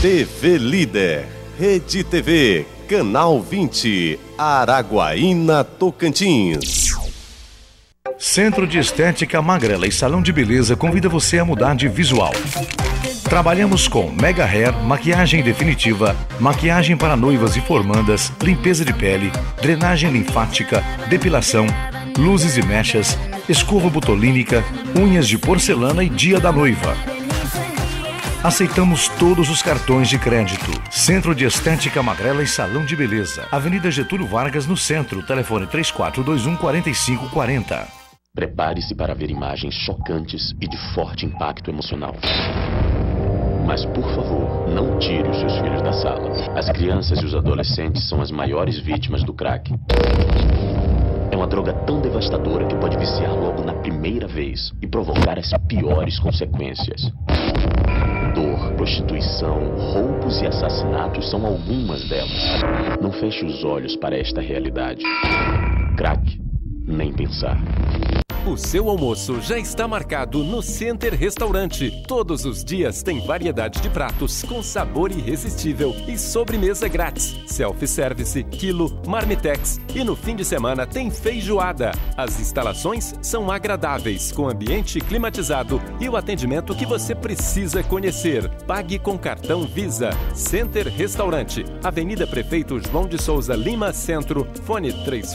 TV Líder, Rede TV, Canal 20, Araguaína, Tocantins. Centro de Estética Magrela e Salão de Beleza convida você a mudar de visual. Trabalhamos com Mega Hair, maquiagem definitiva, maquiagem para noivas e formandas, limpeza de pele, drenagem linfática, depilação, luzes e mechas, escova botulínica, unhas de porcelana e dia da noiva. Aceitamos todos os cartões de crédito. Centro de Estética Magrela e Salão de Beleza. Avenida Getúlio Vargas, no centro. Telefone 3421-4540. Prepare-se para ver imagens chocantes e de forte impacto emocional. Mas, por favor, não tire os seus filhos da sala. As crianças e os adolescentes são as maiores vítimas do crack. É uma droga tão devastadora que pode viciar logo na primeira vez e provocar as piores consequências. Dor, prostituição, roubos e assassinatos são algumas delas. Não feche os olhos para esta realidade. Crack, nem pensar. O seu almoço já está marcado no Center Restaurante. Todos os dias tem variedade de pratos com sabor irresistível e sobremesa grátis. Self-service, quilo, marmitex e no fim de semana tem feijoada. As instalações são agradáveis, com ambiente climatizado e o atendimento que você precisa conhecer. Pague com cartão Visa. Center Restaurante, Avenida Prefeito João de Souza Lima Centro, fone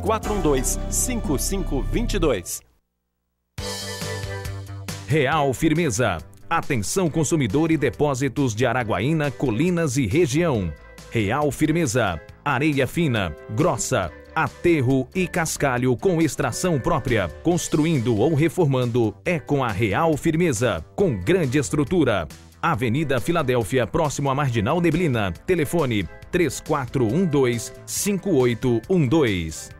3412-5522. Real Firmeza. Atenção consumidor e depósitos de Araguaína, Colinas e região. Real Firmeza. Areia fina, grossa, aterro e cascalho com extração própria. Construindo ou reformando é com a Real Firmeza. Com grande estrutura. Avenida Filadélfia, próximo a Marginal Neblina. Telefone 3412-5812.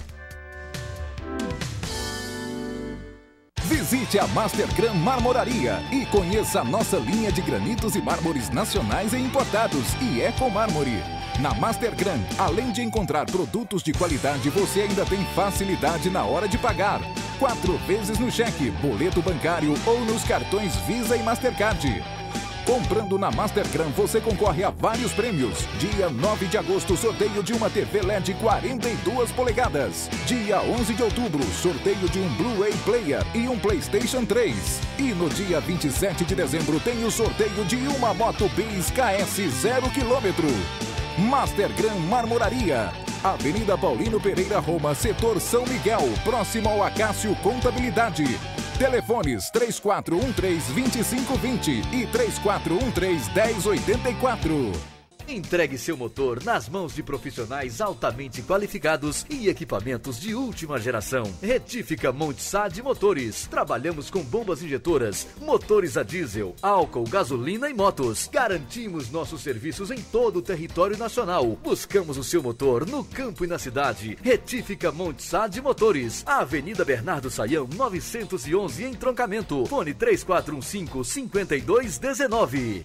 Visite a Mastergram Marmoraria e conheça a nossa linha de granitos e mármores nacionais e importados e Ecomármore. Na Mastergram, além de encontrar produtos de qualidade, você ainda tem facilidade na hora de pagar. 4 vezes no cheque, boleto bancário ou nos cartões Visa e Mastercard. Comprando na Mastergram, você concorre a vários prêmios. Dia 9 de agosto, sorteio de uma TV LED 42 polegadas. Dia 11 de outubro, sorteio de um Blu-ray Player e um PlayStation 3. E no dia 27 de dezembro, tem o sorteio de uma Moto Bis KS 0 km. Mastergram Marmoraria. Avenida Paulino Pereira, Roma, setor São Miguel, próximo ao Acácio Contabilidade. Telefones 3413-2520 e 3413-1084. Entregue seu motor nas mãos de profissionais altamente qualificados e equipamentos de última geração. Retífica Montsad Motores. Trabalhamos com bombas injetoras, motores a diesel, álcool, gasolina e motos. Garantimos nossos serviços em todo o território nacional. Buscamos o seu motor no campo e na cidade. Retífica Montsad Motores. Avenida Bernardo Saião, 911 em Troncamento. Fone 3415-5219.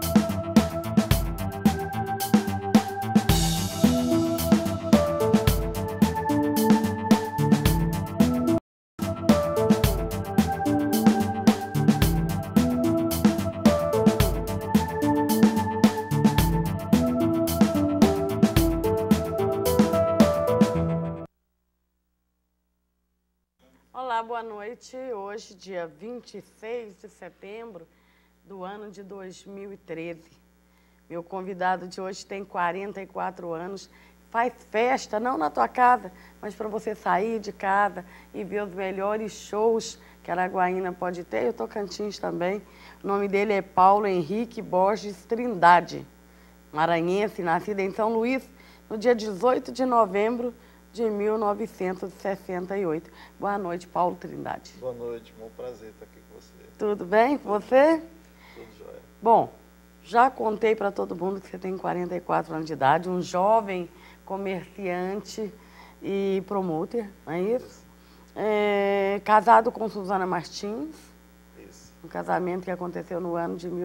Olá, boa noite. Hoje, dia 26 de setembro do ano de 2013. Meu convidado de hoje tem 44 anos. Faz festa, não na tua casa, mas para você sair de casa e ver os melhores shows que Araguaína pode ter. E o Tocantins também. O nome dele é Paulo Henrique Borges Trindade, maranhense, nascido em São Luís, no dia 18 de novembro de 1968. Boa noite, Paulo Trindade. Boa noite, um prazer estar aqui com você. Tudo bem com você? Tudo jóia. Bom, já contei para todo mundo que você tem 44 anos de idade, um jovem comerciante e promotor, não é isso? Casado com Suzana Martins. Isso. Um casamento que aconteceu no ano de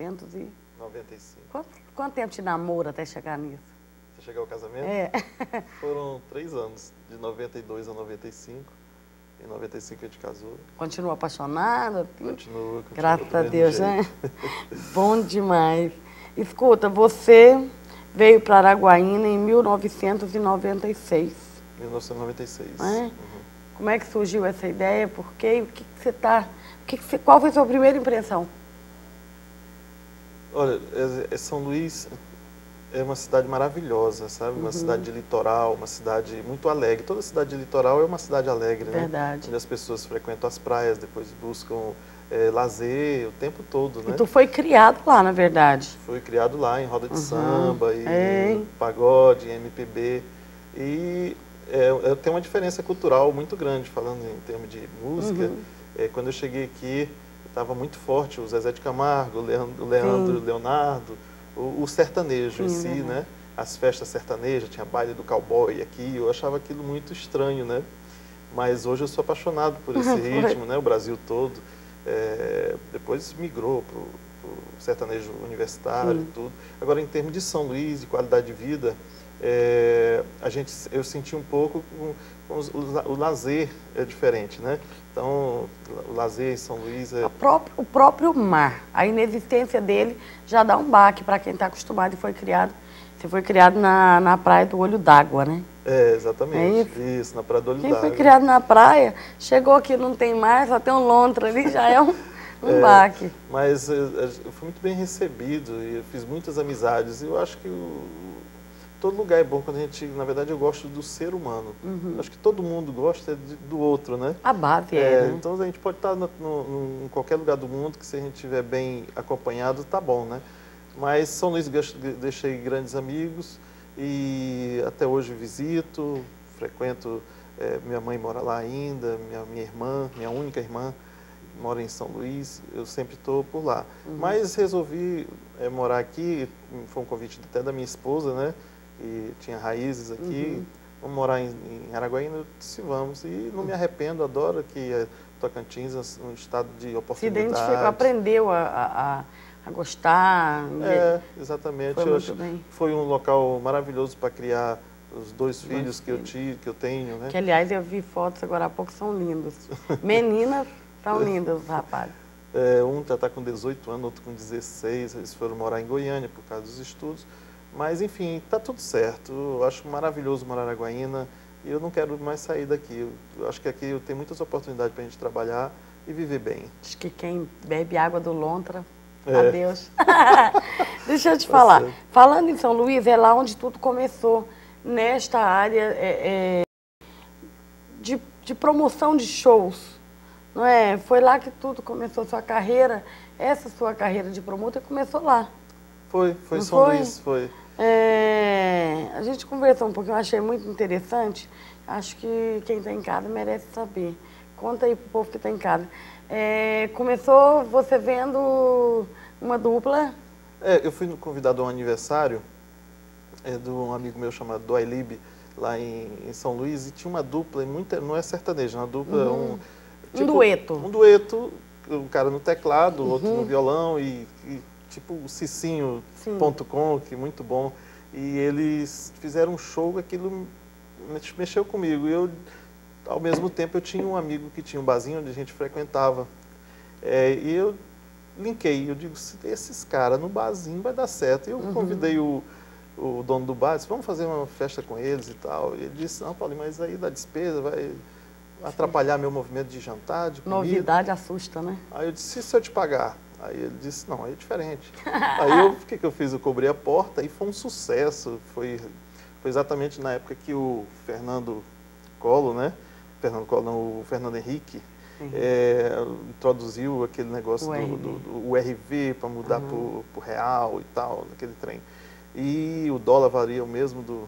1995. Quanto tempo te namora até chegar nisso? Você chegou ao casamento? Foram 3 anos, de 92 a 95. Em 95 a gente casou. Continua apaixonada? Continua. Graças a Deus, né? Bom demais. Escuta, você veio para Araguaína em 1996. 1996. É? Como é que surgiu essa ideia? Por quê? O que você está... Qual foi a sua primeira impressão? Olha, São Luís é uma cidade maravilhosa, sabe? Uma cidade de litoral, uma cidade muito alegre. Toda cidade de litoral é uma cidade alegre, né? Verdade. Onde as pessoas frequentam as praias, depois buscam lazer o tempo todo, né? E tu foi criado lá, na verdade. Fui criado lá em roda de samba, em pagode, em MPB. E tem uma diferença cultural muito grande, falando em termos de música. Quando eu cheguei aqui, estava muito forte o Zezé de Camargo, o Leandro, o Leonardo, o sertanejo em si, né? As festas sertanejas, tinha baile do cowboy aqui, eu achava aquilo muito estranho, né? Mas hoje eu sou apaixonado por esse ritmo, né? O Brasil todo. Depois migrou para o sertanejo universitário e tudo. Agora, em termos de São Luís, de qualidade de vida, eu senti um pouco o lazer é diferente, né? Então, o lazer em São Luís o próprio mar, a inexistência dele já dá um baque para quem está acostumado e foi criado. Você foi criado na praia do Olho d'Água, né? Exatamente. Isso, na praia do Olho d'Água. Quem foi criado na praia, chegou aqui, não tem mais, só tem um lontra ali, já é um baque. Mas eu fui muito bem recebido e eu fiz muitas amizades. E eu acho que todo lugar é bom quando a gente, na verdade, eu gosto do ser humano. Acho que todo mundo gosta do outro, né? A base né? Então a gente pode estar em qualquer lugar do mundo que se a gente estiver bem acompanhado, tá bom, né? Mas São Luís deixei grandes amigos e até hoje visito, frequento, minha mãe mora lá ainda, minha irmã, minha única irmã, mora em São Luís, eu sempre estou por lá. Mas resolvi morar aqui, foi um convite até da minha esposa, né? E tinha raízes aqui, vamos morar em Araguaína, eu disse vamos. E não me arrependo, adoro aqui Tocantins, um estado de oportunidade. Se identificou, aprendeu a gostar. Exatamente. Foi um local maravilhoso para criar os dois filhos que eu tenho, né? Que, aliás, eu vi fotos agora há pouco, são lindos. Meninas são lindas, os rapazes. Um já está com 18 anos, outro com 16, eles foram morar em Goiânia por causa dos estudos. Mas, enfim, está tudo certo. Eu acho maravilhoso morar em Araguaína e eu não quero mais sair daqui. Eu acho que aqui eu tenho muitas oportunidades para a gente trabalhar e viver bem. Acho que quem bebe água do lontra, adeus. Deixa eu te falar. Falando em São Luís, é lá onde tudo começou, nesta área de promoção de shows. Não é? Foi lá que tudo começou, sua carreira, essa sua carreira de promotor começou lá. Foi São Luís, foi. A gente conversou um pouquinho, eu achei muito interessante. Acho que quem está em casa merece saber. Conta aí pro povo que está em casa. Começou você vendo uma dupla? Eu fui convidado a um aniversário de um amigo meu chamado Doailib, lá em São Luís, e tinha uma dupla, não é sertaneja, uma dupla, um dueto. Um dueto, um cara no teclado, outro no violão e tipo o Cicinho.com, que é muito bom. E eles fizeram um show, aquilo mexeu comigo. E eu, ao mesmo tempo, eu tinha um amigo que tinha um barzinho onde a gente frequentava. E eu linkei, eu digo, esses caras no barzinho vai dar certo. E eu convidei o dono do bar, disse, vamos fazer uma festa com eles e tal. E ele disse, não, Paulinho, mas aí dá despesa, vai atrapalhar meu movimento de jantar, de comida. Novidade assusta, né? Aí eu disse, e se eu te pagar? Aí ele disse, não, aí é diferente. Aí o que eu fiz? Eu cobrei a porta e foi um sucesso. Foi exatamente na época que o Fernando Collor, né? O Fernando Henrique, introduziu aquele negócio do URV para mudar para o real e tal, naquele trem. E o dólar varia o mesmo do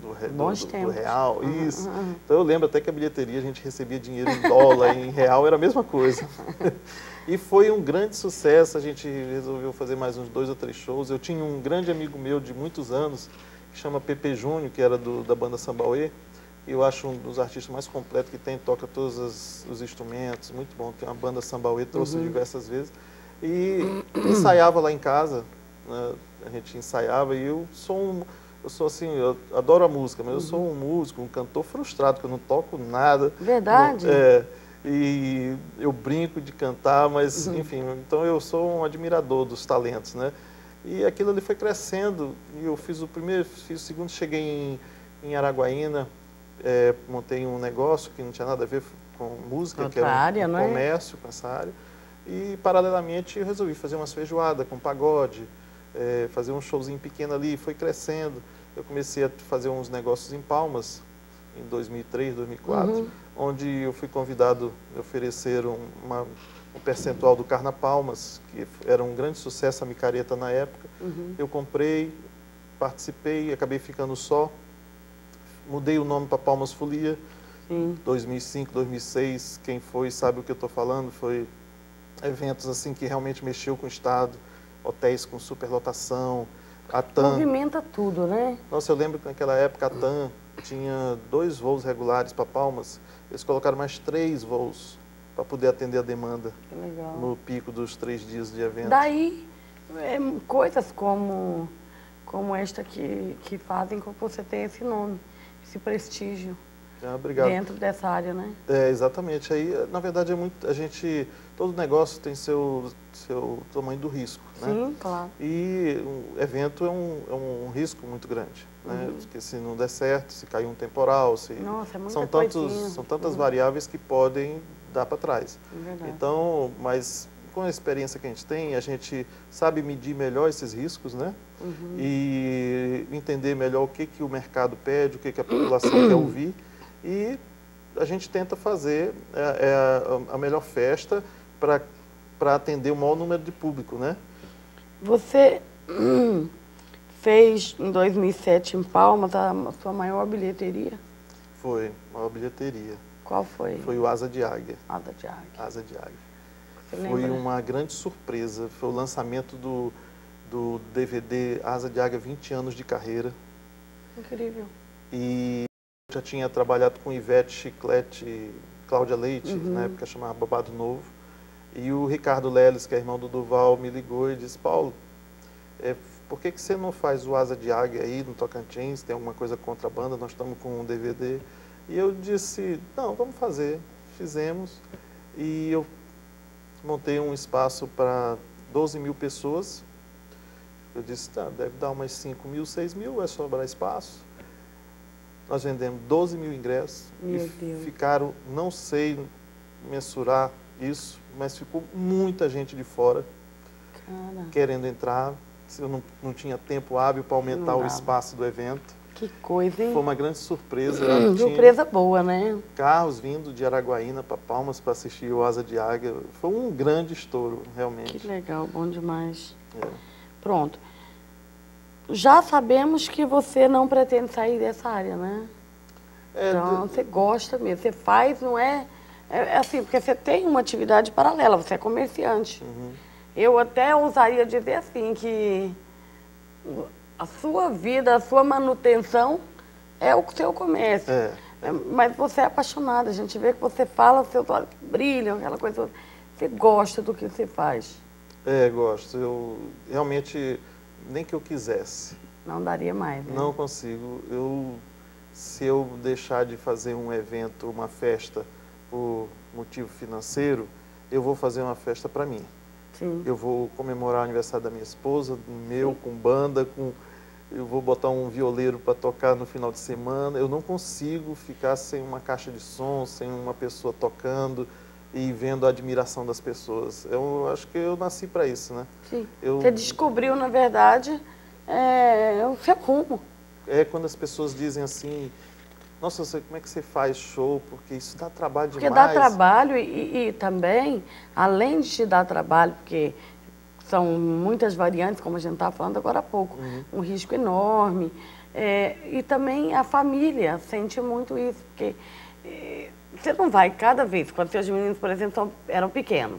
real. Isso. Então eu lembro até que a bilheteria a gente recebia dinheiro em dólar, em real era a mesma coisa. E foi um grande sucesso, a gente resolveu fazer mais uns 2 ou 3 shows. Eu tinha um grande amigo meu de muitos anos, que chama Pepe Júnior, que era da banda Sambauê. Eu acho um dos artistas mais completos que tem, toca todos os instrumentos, muito bom. Tem uma banda Sambauê, trouxe diversas vezes. E ensaiava lá em casa, né? A gente ensaiava e eu sou assim, eu adoro a música, mas eu sou um músico, um cantor frustrado, que eu não toco nada. Verdade? E eu brinco de cantar, mas enfim, então eu sou um admirador dos talentos, né? E aquilo ali foi crescendo, e eu fiz o primeiro, fiz o segundo, cheguei em Araguaína, montei um negócio que não tinha nada a ver com música, que era um comércio com essa área, e paralelamente eu resolvi fazer umas feijoadas com pagode, fazer um showzinho pequeno ali, foi crescendo. Eu comecei a fazer uns negócios em Palmas, em 2003, 2004, onde eu fui convidado a oferecer um percentual do Carna Palmas, que era um grande sucesso, a micareta na época. Eu comprei, participei, acabei ficando só. Mudei o nome para Palmas Folia. 2005, 2006, quem foi sabe o que eu estou falando, foi eventos assim que realmente mexeu com o Estado, hotéis com superlotação, a TAM... Movimenta tudo, né? Nossa, eu lembro que naquela época a TAM tinha 2 voos regulares para Palmas, eles colocaram mais 3 voos para poder atender a demanda no pico dos 3 dias de evento. Daí, coisas como esta que fazem com que você tenha esse nome, esse prestígio dentro dessa área, né? Exatamente. Aí, na verdade, todo negócio tem seu tamanho do risco, né? Sim, claro. E o evento é um risco muito grande, né? Porque se não der certo, se cair um temporal, Nossa, é muita são tantas variáveis que podem dar para trás. Então, mas com a experiência que a gente sabe medir melhor esses riscos, né? E entender melhor o que o mercado pede, o que a população quer ouvir. E a gente tenta fazer a melhor festa para atender o maior número de público, né? Você fez em 2007 em Palmas a sua maior bilheteria? Foi, maior bilheteria. Qual foi? Foi o Asa de Águia. Asa de Águia. Asa de Águia. Você foi lembra? Uma grande surpresa. Foi o lançamento do DVD Asa de Águia 20 anos de carreira. Incrível. E já tinha trabalhado com Ivete, Chiclete, Cláudia Leite, na época chamava Babado Novo. E o Ricardo Leles, que é irmão do Duval, me ligou e disse: Paulo, por que você não faz o Asa de Águia aí no Tocantins? Tem alguma coisa contra a banda? Nós estamos com um DVD. E eu disse: não, vamos fazer. Fizemos. E eu montei um espaço para 12 mil pessoas. Eu disse: deve dar umas 5 mil, 6 mil, vai sobrar espaço. Nós vendemos 12 mil ingressos. Meu Deus. Ficaram, não sei mensurar isso, mas ficou muita gente de fora querendo entrar. Eu não tinha tempo hábil para aumentar o espaço do evento. Que coisa, hein? Foi uma grande surpresa. Surpresa boa, né? Carros vindo de Araguaína para Palmas para assistir o Asa de Águia. Foi um grande estouro, realmente. Que legal, bom demais. Pronto. Já sabemos que você não pretende sair dessa área, né? Então, você gosta mesmo. Você faz, não é... É assim, porque você tem uma atividade paralela, você é comerciante. Eu até ousaria dizer assim, que a sua vida, a sua manutenção é o seu comércio. Mas você é apaixonada, a gente vê que você fala, seus olhos brilham, aquela coisa. Você gosta do que você faz. Gosto. Eu realmente, nem que eu quisesse. Não daria mais, né? Não consigo. Se eu deixar de fazer um evento, uma festa, por motivo financeiro, eu vou fazer uma festa para mim. Sim. Eu vou comemorar o aniversário da minha esposa, com banda, eu vou botar um violeiro para tocar no final de semana. Eu não consigo ficar sem uma caixa de som, sem uma pessoa tocando e vendo a admiração das pessoas. Eu acho que eu nasci para isso, né? Sim. Você descobriu, na verdade, o seu rumo. Quando as pessoas dizem assim: nossa, como é que você faz show? Porque isso dá trabalho demais. Porque dá trabalho e também, além de te dar trabalho, porque são muitas variantes, como a gente estava falando agora há pouco, um risco enorme. E também a família sente muito isso, porque você não vai cada vez, quando seus meninos, por exemplo, eram pequenos,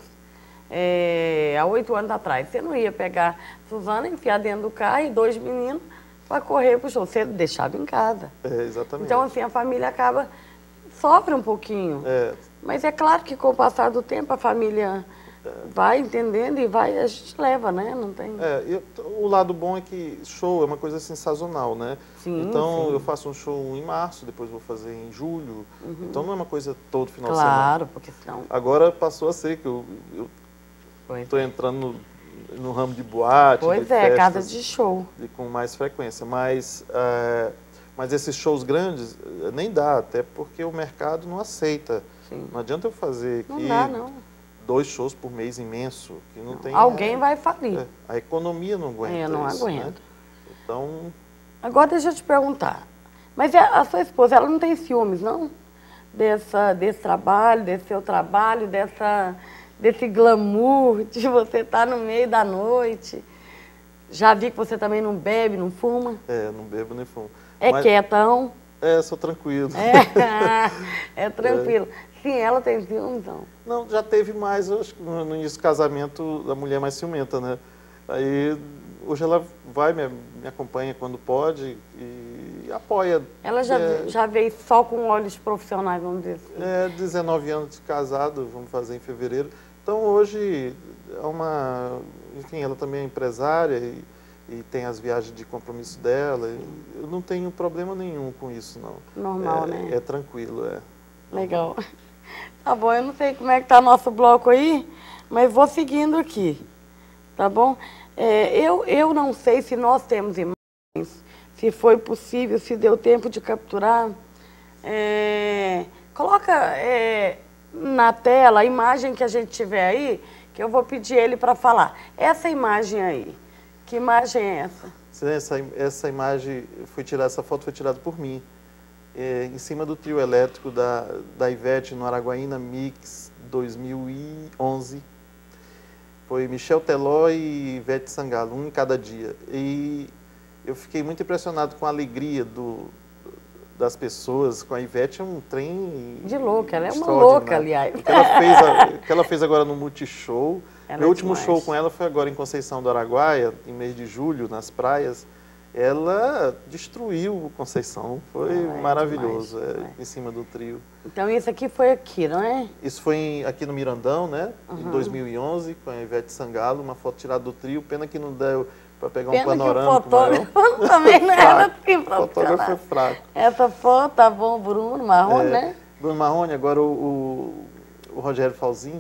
há 8 anos atrás, você não ia pegar Suzana, enfiar dentro do carro e 2 meninos para correr para o show, você deixava em casa. Exatamente. Então, assim, a família sofre um pouquinho. Mas é claro que com o passar do tempo a família vai entendendo e a gente leva, né? Não tem... o lado bom é que show é uma coisa assim sazonal, né? Então, eu faço um show em março, depois vou fazer em julho. Então, não é uma coisa todo final de semana. Claro, porque senão... Agora passou a ser que eu estou entrando no ramo de boate, pois de é, festas, casa de show. Com mais frequência, mas esses shows grandes nem dá, até porque o mercado não aceita. Sim. Não adianta eu fazer aqui 2 shows por mês imenso, que não tem... Alguém vai falir. A economia não aguenta não isso, aguenta. Né? Então... Agora deixa eu te perguntar, mas a sua esposa, ela não tem ciúmes, não? Desse trabalho, desse seu trabalho, desse glamour de você estar no meio da noite? Já vi que você também não bebe, não fuma? Não bebo nem fumo. Mas, quietão? Sou tranquilo. É tranquilo. Sim, ela tem ciúmes, não? Não, já teve mais, eu acho que no início do casamento, a mulher mais ciumenta, né? Aí, hoje ela vai, me acompanha quando pode e apoia. Ela já veio só com olhos profissionais, vamos dizer assim? 19 anos de casado, vamos fazer em fevereiro. Então, hoje, enfim, ela também é empresária e tem as viagens de compromisso dela. Eu não tenho problema nenhum com isso, não. Normal, né? É tranquilo, Legal. Tá bom, eu não sei como é que tá nosso bloco aí, mas vou seguindo aqui, tá bom? Eu não sei se nós temos imagens, se foi possível, se deu tempo de capturar. Coloca na tela a imagem que a gente tiver aí, que eu vou pedir ele para falar. Essa imagem aí, que imagem é essa? Essa imagem, essa foto foi tirada por mim, em cima do trio elétrico da Ivete no Araguaína Mix 2011. Foi Michel Teló e Ivete Sangalo, um em cada dia. E eu fiquei muito impressionado com a alegria das pessoas, com a Ivete, é um trem de louca, ela é uma louca, aliás. O que ela fez agora no Multishow. Meu último show com ela foi agora em Conceição do Araguaia, em mês de julho, nas praias. Ela destruiu Conceição, foi maravilhoso, em cima do trio. Então isso aqui foi aqui, não é? Isso foi aqui no Mirandão, né? Em 2011, com a Ivete Sangalo, uma foto tirada do trio. Pena que não deu para pegar um panorâmico maior. Também não era assim, o fotógrafo foi fraco. Essa foto, tá bom, Bruno Marrone, né? Bruno Marrone, agora o Rogério Falzinho,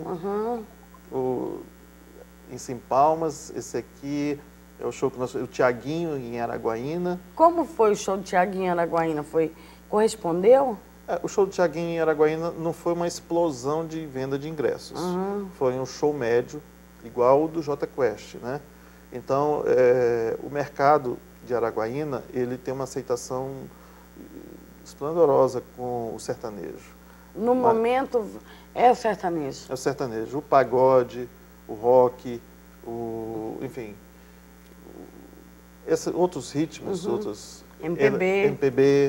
em Palmas, esse aqui... É o show que o Tiaguinho em Araguaína. Como foi o show do Tiaguinho em Araguaína? Correspondeu? O show do Tiaguinho em Araguaína não foi uma explosão de venda de ingressos. Foi um show médio, igual o do Jota Quest, né? Então, o mercado de Araguaína, ele tem uma aceitação esplendorosa com o sertanejo. No momento, é o sertanejo? É o sertanejo. O pagode, o rock, enfim... outros ritmos, outros... MPB.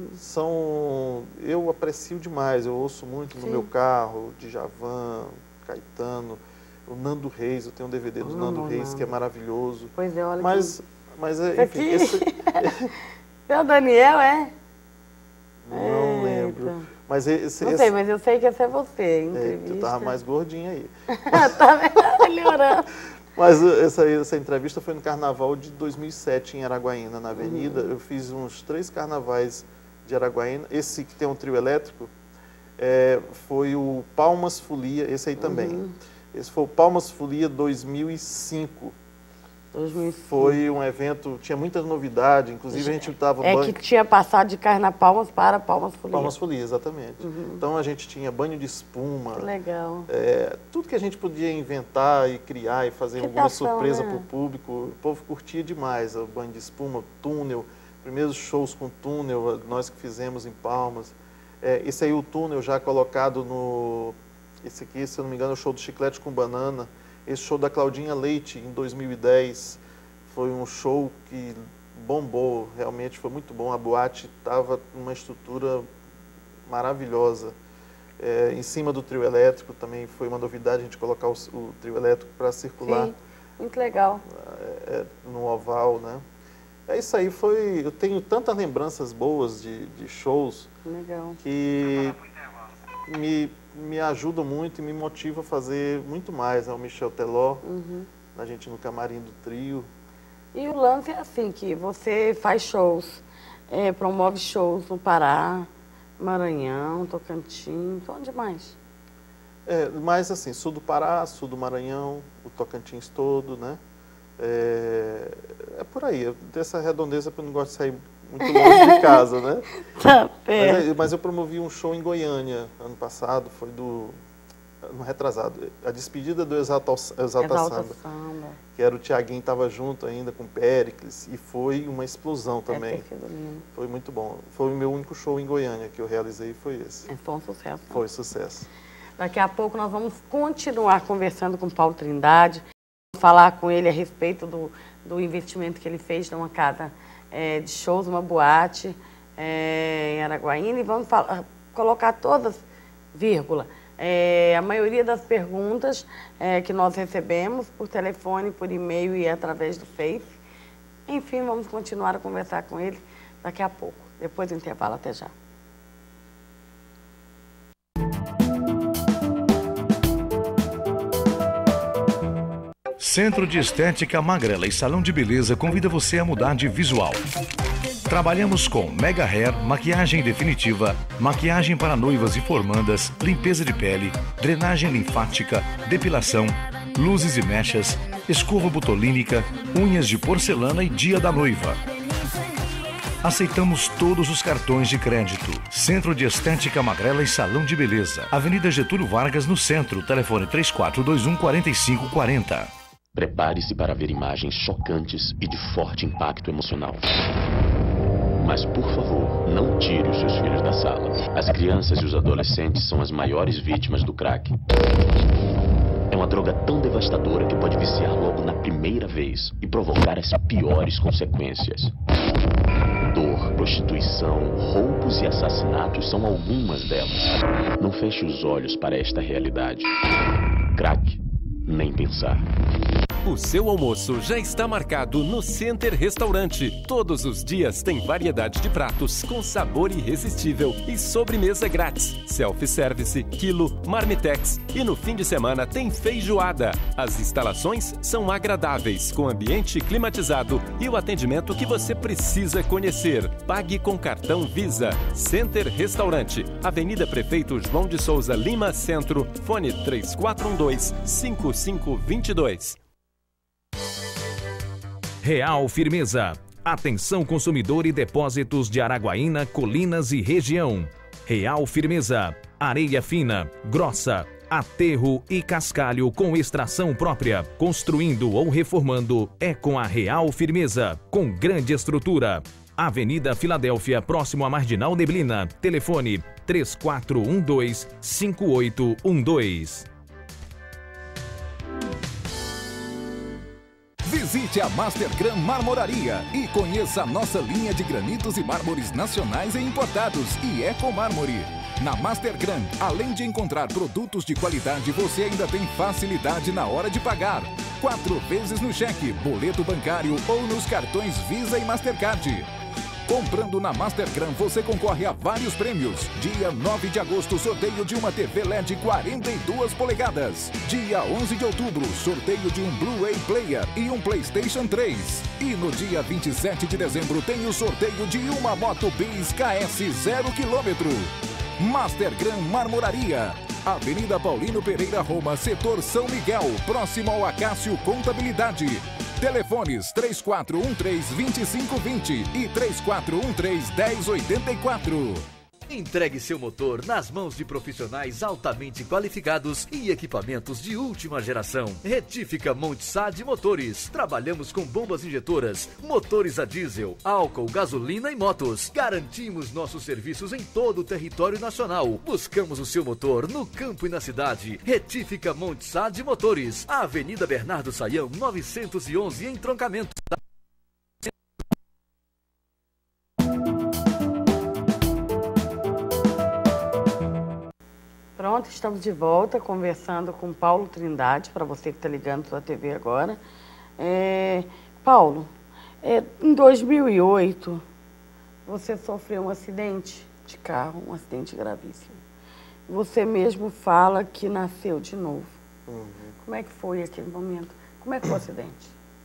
Eu aprecio demais, eu ouço muito no meu carro, Djavan, Caetano, o Nando Reis, eu tenho um DVD do Nando Reis, que é maravilhoso. Pois é, olha mas enfim, Seu Daniel, é? Não lembro. Mas não sei, mas eu sei que esse é você, entrevista. Tu tava mais gordinha aí. Tá melhorando. Mas essa entrevista foi no Carnaval de 2007, em Araguaína, na Avenida. Eu fiz uns 3 carnavais de Araguaína. Esse que tem um trio elétrico foi o Palmas Folia, esse aí também. Esse foi o Palmas Folia 2005. Foi um evento, tinha muita novidade, inclusive a gente estava... que tinha passado de Carnapalmas para Palmas Folia. Palmas Folia, exatamente. Então a gente tinha banho de espuma. Que legal. Tudo que a gente podia inventar e criar e fazer alguma surpresa para o público. O povo curtia demais o banho de espuma, túnel, primeiros shows com túnel, nós que fizemos em Palmas. Esse aí, o túnel já colocado no... Esse aqui, se eu não me engano, é o show do Chiclete com Banana. Esse show da Claudinha Leite, em 2010, foi um show que bombou, realmente foi muito bom. A boate estava numa estrutura maravilhosa. Em cima do trio elétrico também foi uma novidade a gente colocar o trio elétrico para circular. Sim, muito legal. No oval, né? Isso aí foi... Eu tenho tantas lembranças boas de shows que me ajuda muito e me motiva a fazer muito mais. O Michel Teló, a gente no camarim do trio. E o lance é assim, que você faz shows, promove shows no Pará, Maranhão, Tocantins, onde mais? Mas assim, sul do Pará, sul do Maranhão, o Tocantins todo, né? É por aí, dessa redondeza eu não gosto de sair muito longe de casa, né? Tá mas eu promovi um show em Goiânia ano passado, foi no retrasado, a despedida do Exalta Samba, que era o Tiaguinho, estava junto ainda com o Péricles, e foi uma explosão também. Foi muito bom. Foi o meu único show em Goiânia que eu realizei, foi esse. Foi um sucesso. Foi sucesso. Daqui a pouco nós vamos continuar conversando com o Paulo Trindade, falar com ele a respeito do investimento que ele fez numa casa de shows, uma boate em Araguaína, e vamos colocar todas, vírgula, a maioria das perguntas que nós recebemos por telefone, por e-mail e através do Face. Enfim, vamos continuar a conversar com ele daqui a pouco, depois do intervalo. Até já. Centro de Estética Magrela e Salão de Beleza convida você a mudar de visual. Trabalhamos com Mega Hair, maquiagem definitiva, maquiagem para noivas e formandas, limpeza de pele, drenagem linfática, depilação, luzes e mechas, escova botulínica, unhas de porcelana e dia da noiva. Aceitamos todos os cartões de crédito. Centro de Estética Magrela e Salão de Beleza. Avenida Getúlio Vargas, no centro. Telefone 3421-4540. Prepare-se para ver imagens chocantes e de forte impacto emocional. Mas, por favor, não tire os seus filhos da sala. As crianças e os adolescentes são as maiores vítimas do crack. É uma droga tão devastadora que pode viciar logo na primeira vez e provocar as piores consequências. Dor, prostituição, roubos e assassinatos são algumas delas. Não feche os olhos para esta realidade. Crack, nem pensar. O seu almoço já está marcado no Center Restaurante. Todos os dias tem variedade de pratos com sabor irresistível e sobremesa grátis. Self-service, quilo, marmitex e no fim de semana tem feijoada. As instalações são agradáveis, com ambiente climatizado e o atendimento que você precisa conhecer. Pague com cartão Visa. Center Restaurante, Avenida Prefeito João de Souza Lima, Centro, fone 3412-5522. Real Firmeza. Atenção consumidor e depósitos de Araguaína, Colinas e região. Real Firmeza. Areia fina, grossa, aterro e cascalho com extração própria. Construindo ou reformando é com a Real Firmeza. Com grande estrutura. Avenida Filadélfia, próximo à Marginal Neblina. Telefone 3412-5812. Visite a Mastergram Marmoraria e conheça a nossa linha de granitos e mármores nacionais e importados e Ecomármore. Na Mastergram, além de encontrar produtos de qualidade, você ainda tem facilidade na hora de pagar. 4 vezes no cheque, boleto bancário ou nos cartões Visa e Mastercard. Comprando na Mastergram, você concorre a vários prêmios. Dia 9 de agosto, sorteio de uma TV LED 42 polegadas. Dia 11 de outubro, sorteio de um Blu-ray Player e um PlayStation 3. E no dia 27 de dezembro, tem o sorteio de uma Moto Bis KS 0 km. Mastergram Marmoraria. Avenida Paulino Pereira, Roma, setor São Miguel, próximo ao Acácio Contabilidade. Telefones 3413-2520 e 3413-1084. Entregue seu motor nas mãos de profissionais altamente qualificados e equipamentos de última geração. Retífica Montsad Motores. Trabalhamos com bombas injetoras, motores a diesel, álcool, gasolina e motos. Garantimos nossos serviços em todo o território nacional. Buscamos o seu motor no campo e na cidade. Retífica Montsad Motores. Avenida Bernardo Saião, 911, em Troncamento. Pronto, estamos de volta conversando com Paulo Trindade, para você que está ligando sua TV agora. Paulo, em 2008, você sofreu um acidente de carro, um acidente gravíssimo. Você mesmo fala que nasceu de novo. Uhum. Como é que foi aquele momento? Como é que foi o acidente?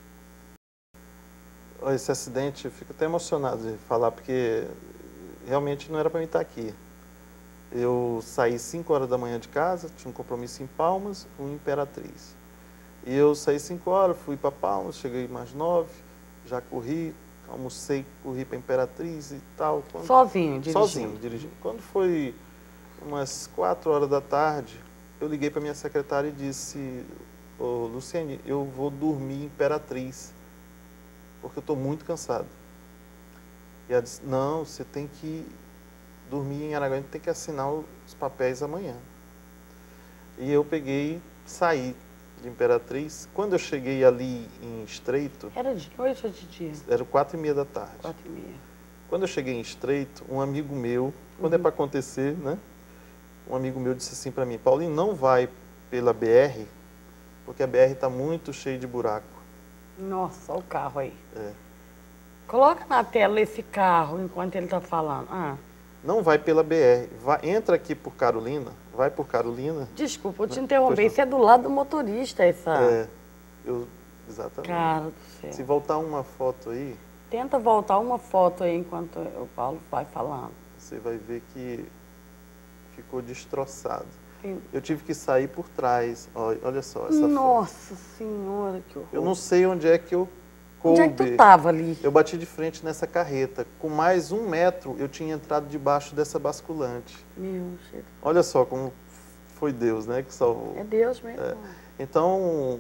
Esse acidente, eu fico até emocionado de falar, porque realmente não era para mim estar aqui. Eu saí 5 horas da manhã de casa, tinha um compromisso em Palmas, um em Imperatriz. E eu saí 5 horas, fui para Palmas, cheguei mais 9, já corri, almocei, corri para Imperatriz e tal. Sozinho, dirigindo? Sozinho, dirigindo. Quando foi umas 4 horas da tarde, eu liguei para minha secretária e disse, ô, Luciane, eu vou dormir em Imperatriz, porque eu estou muito cansado. E ela disse, não, você tem que dormir em Araguaína, tem que assinar os papéis amanhã. E eu peguei, saí de Imperatriz. Quando eu cheguei ali em Estreito... Era de noite ou de dia? Era 4h30 da tarde. 4h30. Quando eu cheguei em Estreito, um amigo meu, quando é para acontecer, né? Um amigo meu disse assim para mim, Paulinho, não vai pela BR, porque a BR está muito cheia de buraco. Nossa, olha o carro aí. É. Coloca na tela esse carro enquanto ele está falando. Não vai pela BR, entra aqui por Carolina, vai por Carolina. Desculpa, eu te interromper, isso é do lado do motorista, essa... Exatamente. Cara do céu. Se voltar uma foto aí... Tenta voltar uma foto aí enquanto o Paulo vai falando. Você vai ver que ficou destroçado. Sim. Eu tive que sair por trás, olha só essa Nossa foto. Senhora, que horror. Eu não sei onde é que eu coube. Onde é que tu estava ali? Eu bati de frente nessa carreta. Com mais 1 metro, eu tinha entrado debaixo dessa basculante. Meu Deus. Olha só como foi Deus, né, que salvou. É Deus mesmo. Então,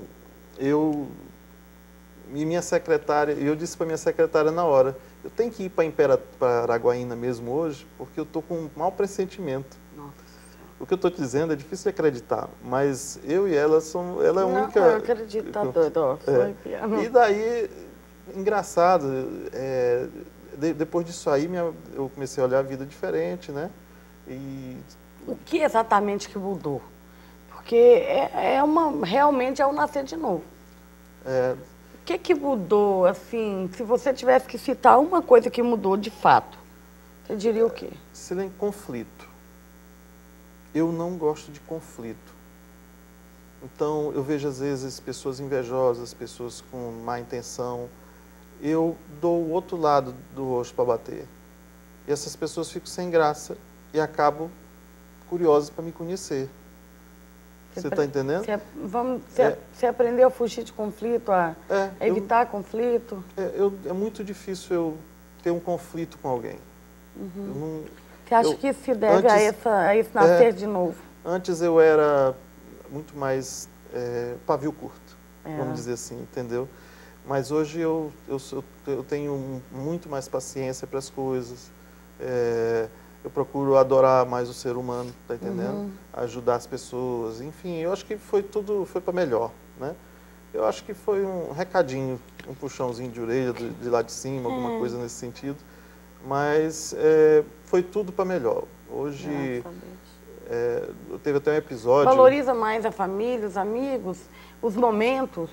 minha secretária, eu disse para minha secretária na hora, eu tenho que ir para Araguaína mesmo hoje, porque eu estou com um mau pressentimento. Nossa. O que eu estou dizendo é difícil de acreditar, mas eu e ela ela é a única... Não, eu acredito, tá doido. E daí, engraçado, depois disso aí, eu comecei a olhar a vida diferente, né? E... O que exatamente que mudou? Porque realmente é o nascer de novo. O que mudou, assim, se você tivesse que citar uma coisa que mudou de fato, você diria o quê? Silêncio, conflito. Eu não gosto de conflito. Então, eu vejo às vezes pessoas invejosas, pessoas com má intenção. Eu dou o outro lado do rosto para bater. E essas pessoas ficam sem graça e acabam curiosas para me conhecer. Você está entendendo? Você aprendeu a fugir de conflito, a evitar conflito? É muito difícil eu ter um conflito com alguém. Você acha que isso se deve a esse nascer de novo? Antes eu era muito mais pavio curto, vamos dizer assim, entendeu? Mas hoje eu tenho muito mais paciência para as coisas. Eu procuro adorar mais o ser humano, tá entendendo? Ajudar as pessoas, enfim, eu acho que foi para melhor, né? Eu acho que foi um recadinho, um puxãozinho de orelha de lá de cima, alguma coisa nesse sentido, mas foi tudo para melhor. Hoje, teve até um episódio... Valoriza mais a família, os amigos, os momentos?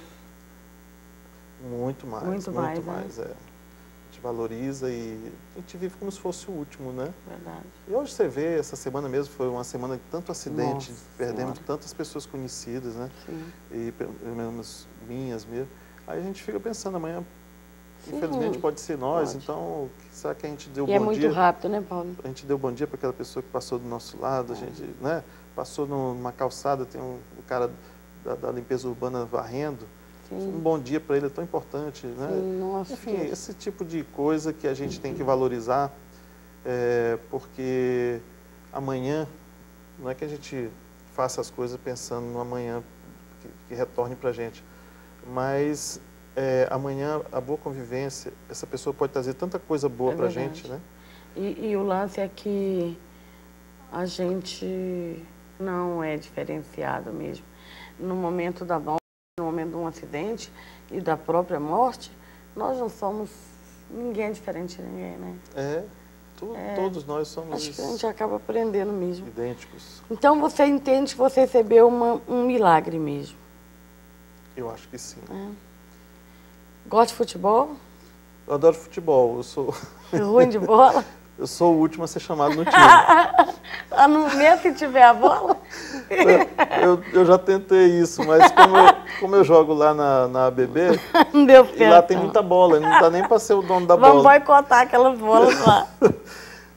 Muito mais. Muito mais. A gente valoriza e a gente vive como se fosse o último, né? Verdade. E hoje você vê, essa semana mesmo foi uma semana de tanto acidente, perdemos tantas pessoas conhecidas, né? Sim. E pelo menos minhas mesmo. Aí a gente fica pensando, amanhã, infelizmente, pode ser nós, então, será que a gente deu bom dia? E é muito rápido, né, Paulo? A gente deu bom dia para aquela pessoa que passou do nosso lado, a gente, né? Passou numa calçada, tem o cara da limpeza urbana varrendo. Um bom dia para ele é tão importante, né? Sim, nossa, enfim, esse tipo de coisa que a gente tem que valorizar, porque amanhã, não é que a gente faça as coisas pensando no amanhã que retorne para a gente, mas amanhã a boa convivência, essa pessoa pode trazer tanta coisa boa para a gente, né? E o lance é que a gente não é diferenciado mesmo. No momento da morte, no momento de um acidente e da própria morte, nós não somos ninguém diferente de ninguém, né? Todos nós somos... Acho que a gente acaba aprendendo mesmo. Idênticos. Então você entende que você recebeu um milagre mesmo? Eu acho que sim. Gosta de futebol? Eu adoro futebol, eu sou... Ruim de bola? Eu sou o último a ser chamado no time. Mesmo se tiver a bola? Eu já tentei isso, mas como eu jogo lá na ABB, não deu certo, e lá tem muita bola, não dá nem para ser o dono da bola. Vamos boicotar aquelas bolas lá.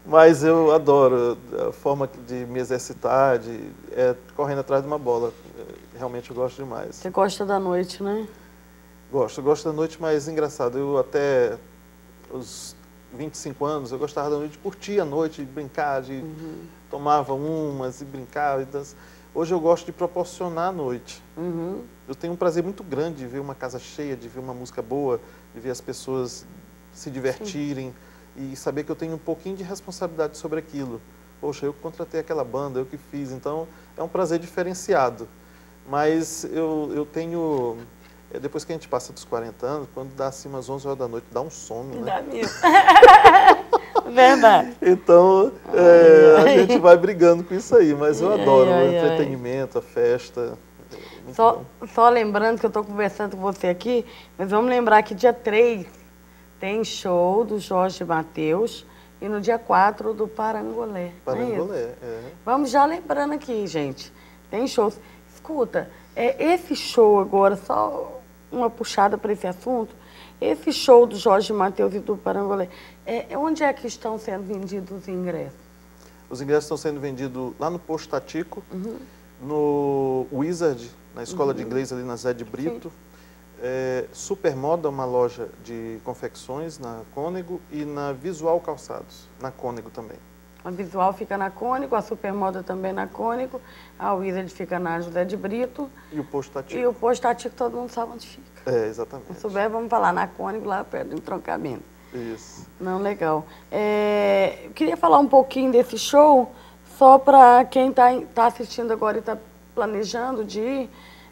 Mas eu adoro a forma de me exercitar, correndo atrás de uma bola. Realmente eu gosto demais. Você gosta da noite, né? Gosto da noite, mas engraçado, eu até os 25 anos, eu gostava da noite de curtir a noite, de brincar, tomava umas e brincava. E hoje eu gosto de proporcionar a noite. Eu tenho um prazer muito grande de ver uma casa cheia, de ver uma música boa, de ver as pessoas se divertirem e saber que eu tenho um pouquinho de responsabilidade sobre aquilo. Poxa, eu contratei aquela banda, eu que fiz, então é um prazer diferenciado. Mas eu tenho... Depois que a gente passa dos 40 anos, quando dá assim umas 11 horas da noite, dá um sono, né? Dá mesmo. Verdade. Então, a gente vai brigando com isso aí, mas eu adoro o entretenimento, a festa. Só lembrando que eu estou conversando com você aqui, mas vamos lembrar que dia 3 tem show do Jorge Mateus e no dia 4 do Parangolé. Parangolé, Vamos já lembrando aqui, gente. Tem shows. Escuta, esse show agora, só uma puxada para esse assunto, esse show do Jorge Mateus e do Parangolé, onde é que estão sendo vendidos os ingressos? Os ingressos estão sendo vendidos lá no Posto Tatico, no Wizard, na escola de inglês ali na Zé de Brito. Supermoda, uma loja de confecções na Cônego, e na Visual Calçados, na Cônego também. A Visual fica na Cônego, a Supermoda também na Cônego, a Wizard fica na José de Brito. E o Posto Tatico. E o Posto Tatico todo mundo sabe onde fica. Exatamente. Se souber, vamos falar, na Cônego, lá perto do entroncamento. Isso. Não, legal. Eu queria falar um pouquinho desse show, só para quem tá assistindo agora e está planejando de ir.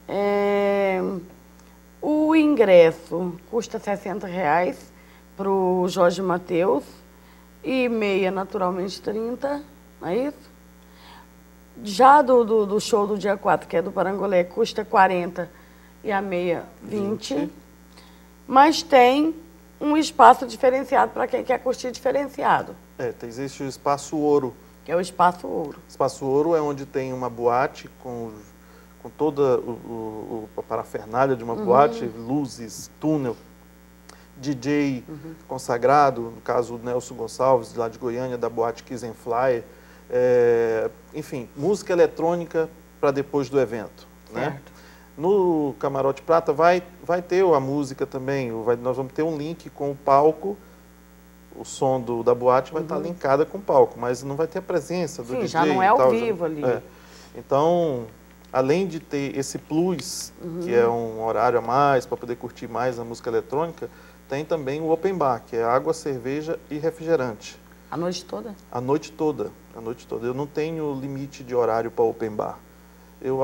O ingresso custa R$60 para o Jorge Mateus e meia, naturalmente, 30, não é isso? Já do show do dia 4, que é do Parangolé, custa 40 e a meia 20. Mas tem um espaço diferenciado para quem quer curtir diferenciado. Existe o Espaço Ouro. Que é o Espaço Ouro. Espaço Ouro é onde tem uma boate com toda a parafernália de uma boate, luzes, túnel, DJ consagrado, no caso o Nelson Gonçalves, lá de Goiânia, da boate Kiss and Fly. Enfim, música eletrônica para depois do evento. Né? No Camarote Prata vai ter a música também, nós vamos ter um link com o palco, o som da boate vai estar linkada com o palco, mas não vai ter a presença do DJ. Já não é ao vivo ali. Então, além de ter esse plus, que é um horário a mais para poder curtir mais a música eletrônica, tem também o open bar, que é água, cerveja e refrigerante. A noite toda? A noite toda, a noite toda. Eu não tenho limite de horário para open bar. Eu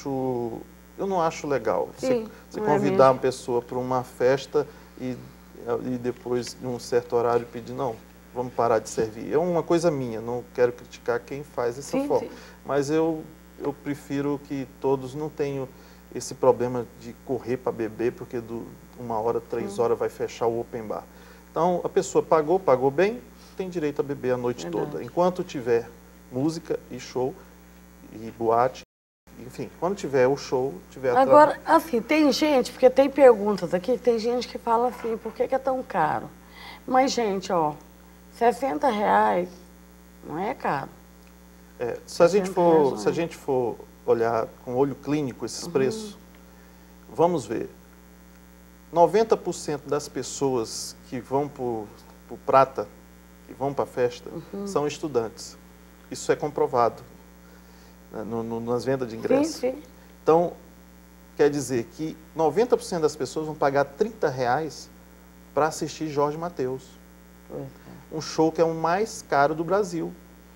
não acho legal você convidar uma pessoa para uma festa e depois, de um certo horário, pedir, não, vamos parar de servir. É uma coisa minha, não quero criticar quem faz dessa forma. Mas eu prefiro que todos não tenham esse problema de correr para beber, porque 1 hora, 3 horas vai fechar o open bar. Então, a pessoa pagou bem, tem direito a beber a noite toda. Enquanto tiver música e show e boate, enfim, quando tiver o show, tiver Agora, assim, tem gente, porque tem perguntas aqui, tem gente que fala assim, por que é tão caro? Mas, gente, ó, R$60 não é caro. Se a gente for olhar com olho clínico esses preços, vamos ver, 90% das pessoas que vão para o Prata, que vão para a festa, são estudantes. Isso é comprovado, né, nas vendas de ingressos. Então, quer dizer que 90% das pessoas vão pagar R$30 para assistir Jorge Mateus. Um show que é o mais caro do Brasil.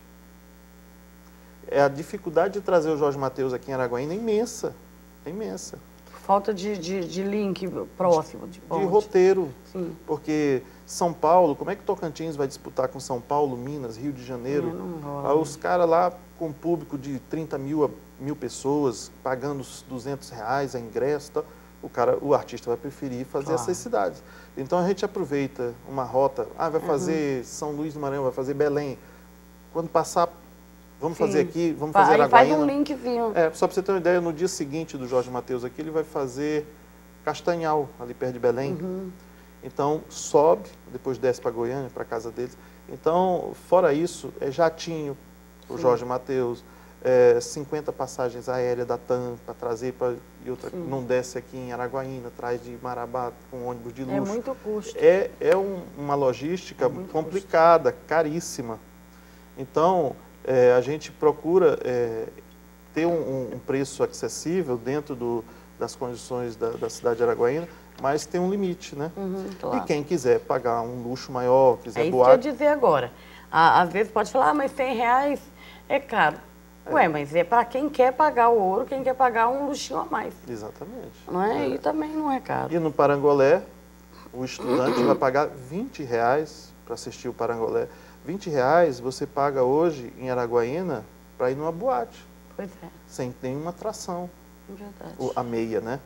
A dificuldade de trazer o Jorge Mateus aqui em Araguaína é imensa, é imensa. Falta de link próximo. De roteiro, porque São Paulo, como é que Tocantins vai disputar com São Paulo, Minas, Rio de Janeiro? Aí os caras lá com um público de 30 mil pessoas, pagando R$200 a ingresso, tá? O artista vai preferir fazer essas cidades. Então a gente aproveita uma rota, vai fazer São Luís do Maranhão, vai fazer Belém. Quando passar, vamos fazer aqui, vamos fazer Araguaína. Faz um linkzinho. Só para você ter uma ideia, no dia seguinte do Jorge Mateus aqui, ele vai fazer Castanhal, ali perto de Belém. Então, sobe, depois desce para Goiânia, para a casa deles. Então, fora isso, é jatinho, o Jorge Mateus, 50 passagens aéreas da TAM para trazer e outra não desce aqui em Araguaína, traz de Marabá com ônibus de luxo. É muito custo. É uma logística complicada, caríssima. Então, a gente procura ter um preço acessível dentro das condições da cidade de Araguaína, mas tem um limite, né? Claro. E quem quiser pagar um luxo maior, quiser boate... É isso que eu ia dizer agora. Às vezes pode falar, mas R$100 é caro. Ué, mas é para quem quer pagar o ouro, quem quer pagar um luxinho a mais. Exatamente. Não é? E também não é caro. E no Parangolé, o estudante vai pagar R$20 para assistir o Parangolé. R$20 você paga hoje em Araguaína para ir numa boate. Pois é. Sem nenhuma atração. Verdade. A meia, né?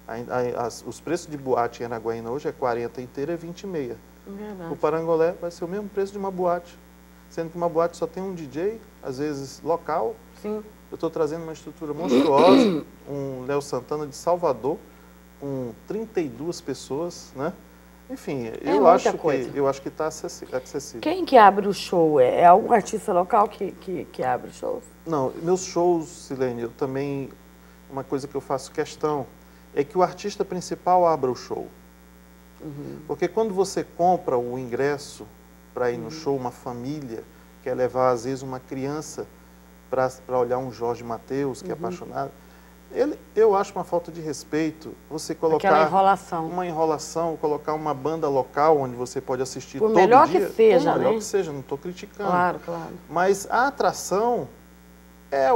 Os preços de boate em Araguaína hoje é 40 inteira e 20 e meia. Verdade. O Parangolé vai ser o mesmo preço de uma boate. Sendo que uma boate só tem um DJ, às vezes local. Sim. Eu estou trazendo uma estrutura monstruosa, um Léo Santana de Salvador, com 32 pessoas, né? Enfim, eu acho que está acessível. Quem que abre o show? É algum artista local que abre o show? Não, meus shows, Silene, eu também, uma coisa que eu faço questão é que o artista principal abra o show. Porque quando você compra o ingresso para ir no show, uma família quer levar, às vezes, uma criança para olhar um Jorge Mateus, que é apaixonado, eu acho uma falta de respeito você colocar uma enrolação, colocar uma banda local onde você pode assistir todo dia. Por melhor que seja, não estou criticando. Claro, claro. Mas a atração é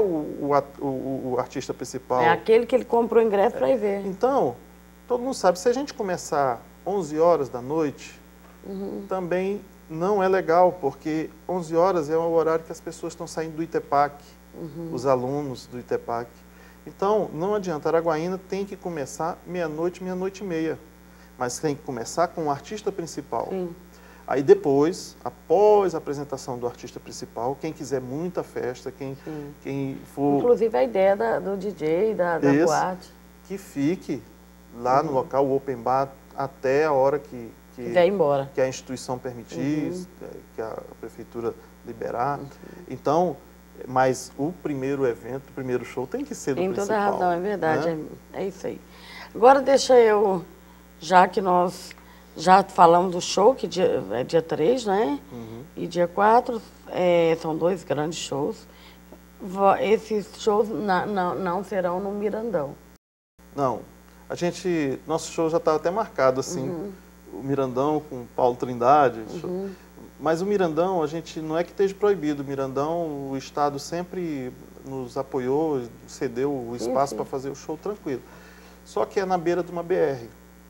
o artista principal. É aquele que ele compra o ingresso para ir ver. Então, todo mundo sabe, se a gente começar 11 horas da noite, também não é legal, porque 11 horas é o horário que as pessoas estão saindo do ITEPAC, os alunos do ITEPAC. Então, não adianta, Araguaína tem que começar meia-noite, meia-noite e meia, mas tem que começar com o artista principal. Sim. Aí depois, após a apresentação do artista principal, quem quiser muita festa, quem for... Inclusive a ideia do DJ, da boate. Que fique lá no local, o open bar, até a hora que embora. Que a instituição permitir, que a prefeitura liberar. Então, mas o primeiro evento, o primeiro show tem que ser do principal. Tem toda a razão, é verdade, né? É isso aí. Agora deixa eu, já que nós já falamos do show, que é dia 3, né? E dia 4, são 2 grandes shows. Esses shows não serão no Mirandão. Não, nosso show já estava até marcado, assim, o Mirandão com Paulo Trindade, mas o Mirandão, a gente não é que esteja proibido, o Mirandão, o Estado sempre nos apoiou, cedeu o espaço para fazer o show tranquilo. Só que é na beira de uma BR.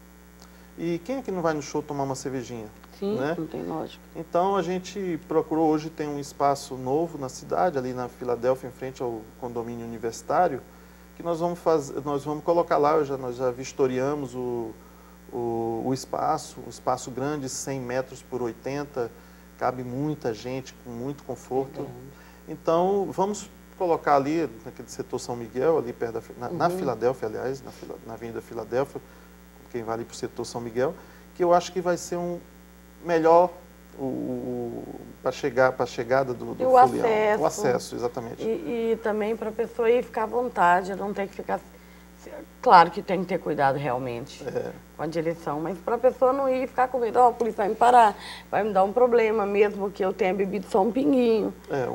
E quem é que não vai no show tomar uma cervejinha? Sim, né? não tem lógica. Então a gente procurou, hoje tem um espaço novo na cidade, ali na Filadélfia, em frente ao condomínio universitário, que nós vamos colocar lá, nós já vistoriamos o espaço grande, 100 metros por 80, cabe muita gente, com muito conforto. Então, vamos colocar ali, naquele setor São Miguel, ali perto na Filadélfia, aliás, na Avenida Filadélfia, quem vai ali para o setor São Miguel, que eu acho que vai ser um melhor para a chegada do folião. O acesso, exatamente. E também para a pessoa ir ficar à vontade, não ter que ficar... Claro que tem que ter cuidado realmente com a direção, mas para a pessoa não ir e ficar com medo, a polícia vai me parar, vai me dar um problema, mesmo que eu tenha bebido só um pinguinho.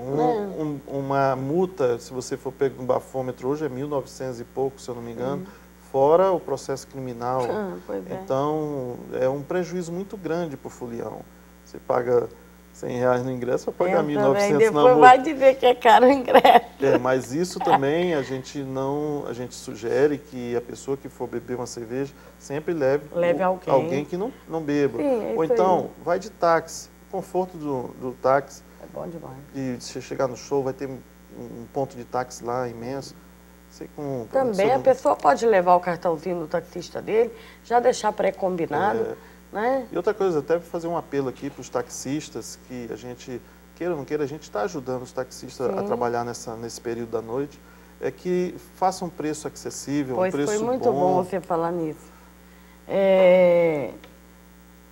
Uma multa, se você for pego no bafômetro hoje, é 1.900 e pouco, se eu não me engano, fora o processo criminal. Então, é um prejuízo muito grande para o folião. Você paga R$100 no ingresso, vai pagar 1.900 na multa. Depois vai dizer que é caro o ingresso. Mas isso também a gente sugere que a pessoa que for beber uma cerveja sempre leve alguém que não beba. Ou então, vai de táxi. O conforto do táxi. É bom demais. E se chegar no show, vai ter um ponto de táxi lá imenso. Também a pessoa pode levar o cartãozinho do taxista dele, já deixar pré-combinado. Né? E outra coisa, até fazer um apelo aqui para os taxistas, que a gente, queira ou não queira, a gente está ajudando os taxistas a trabalhar nesse período da noite, é que façam um preço acessível, um preço bom. Foi muito bom você falar nisso.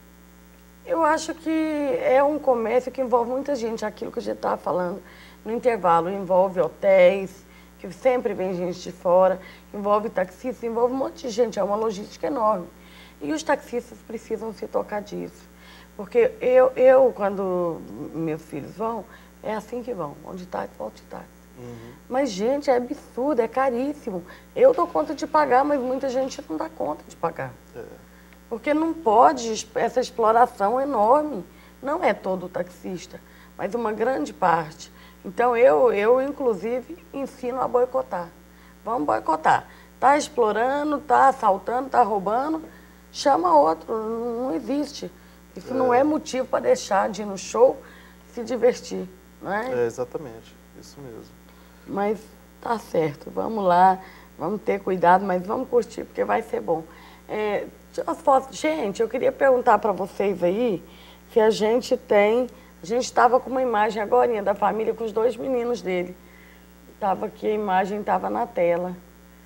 Eu acho que é um comércio que envolve muita gente, aquilo que a gente estava falando no intervalo, envolve hotéis, que sempre vem gente de fora, envolve taxistas, envolve um monte de gente, é uma logística enorme. E os taxistas precisam se tocar disso. Porque quando meus filhos vão, é assim que vão, onde táxi, volta de táxi. Mas, gente, é absurdo, é caríssimo. Eu dou conta de pagar, mas muita gente não dá conta de pagar. Porque não pode, essa exploração enorme. Não é todo taxista, mas uma grande parte. Então, eu inclusive, ensino a boicotar. Vamos boicotar. Está explorando, está assaltando, está roubando, chama outro, não existe. Isso não é motivo para deixar de ir no show se divertir, não é? Exatamente, isso mesmo. Mas tá certo, vamos lá, vamos ter cuidado, mas vamos curtir, porque vai ser bom. As fotos, gente, eu queria perguntar para vocês aí se a gente tem... A gente estava com uma imagem agora da família com os 2 meninos dele. Estava aqui, a imagem estava na tela.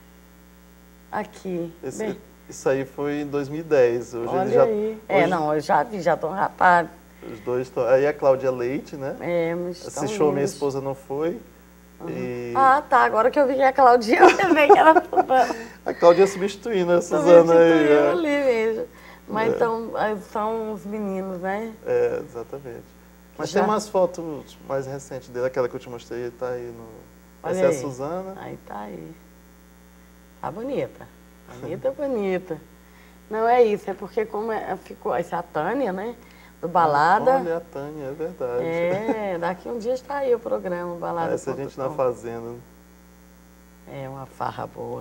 Aqui. Isso aí foi em 2010. Hoje olha ele já, aí. Não, eu já vi, já estão rapazes. Os dois estão... Aí a Cláudia Leite, né? Mas esse show minha esposa não foi. E... Ah, tá. Agora que eu vi que a Claudinha, eu também que ela... A Cláudia substituindo a Suzana aí. Eu ali mesmo. Mas são os meninos, né? Exatamente. Mas tem umas fotos mais recentes dele, aquela que eu te mostrei, tá aí no... Essa é a Suzana. Aí tá aí. Tá bonita. Bonita. Não é isso, é porque como ficou... Essa é a Tânia, né? Do Balada. Olha, a Tânia, é verdade. Daqui um dia está aí o programa Balada. Essa gente na fazenda. É uma farra boa.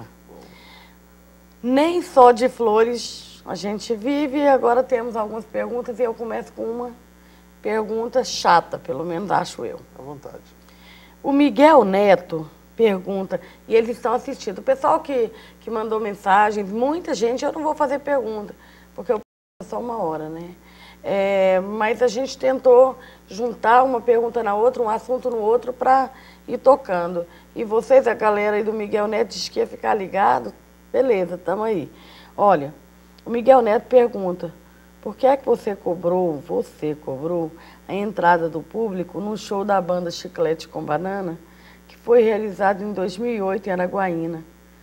Nem só de flores a gente vive. Agora temos algumas perguntas e eu começo com uma pergunta chata, pelo menos acho eu. À vontade. O Miguel Neto pergunta, e eles estão assistindo. O pessoal que mandou mensagens, muita gente, eu não vou fazer pergunta, porque eu só 1 hora, né? Mas a gente tentou juntar uma pergunta na outra, um assunto no outro, para ir tocando. E vocês, a galera aí do Miguel Neto, diz que ia ficar ligado. Beleza, estamos aí. Olha, o Miguel Neto pergunta, por que é que você cobrou a entrada do público no show da banda Chiclete com Banana, que foi realizado em 2008 em Araguaína?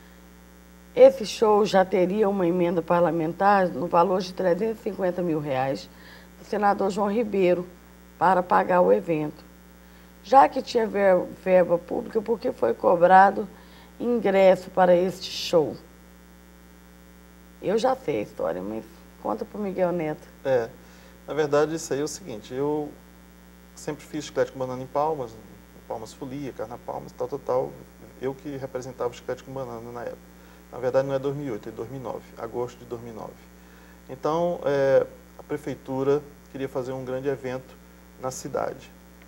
Esse show já teria uma emenda parlamentar no valor de R$350 mil do senador João Ribeiro para pagar o evento. Já que tinha verba pública, por que foi cobrado ingresso para este show? Eu já sei a história, mas conta para o Miguel Neto. Na verdade, isso aí é o seguinte, eu sempre fiz Chiclete com Banana em Palmas Folia, Carna Palmas, tal. Eu que representava o Chiclete com Banana na época. Na verdade, não é 2008, é 2009, agosto de 2009. Então, a prefeitura queria fazer um grande evento na cidade.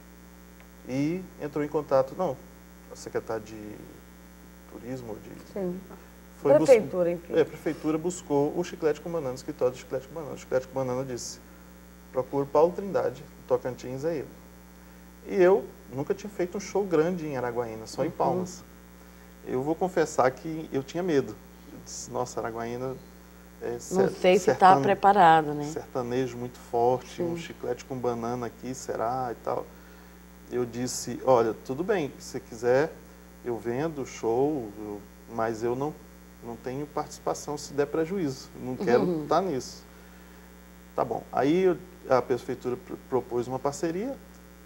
E entrou em contato, a secretária de Turismo, Sim. Prefeitura, enfim. A prefeitura buscou o Chiclete com Banana, o escritório do Chiclete com Banana. O Chiclete com Banana disse, procura Paulo Trindade, Tocantins é ele. E eu nunca tinha feito um show grande em Araguaína, só em Palmas. Eu vou confessar que eu tinha medo. Eu disse, nossa, Araguaína... não sei se está preparado, né? Sertanejo muito forte, um Chiclete com Banana aqui, será? E tal. Eu disse, olha, tudo bem, se você quiser, eu vendo o show, mas eu não tenho participação se der prejuízo. Não quero estar nisso. Tá bom. Aí a prefeitura propôs uma parceria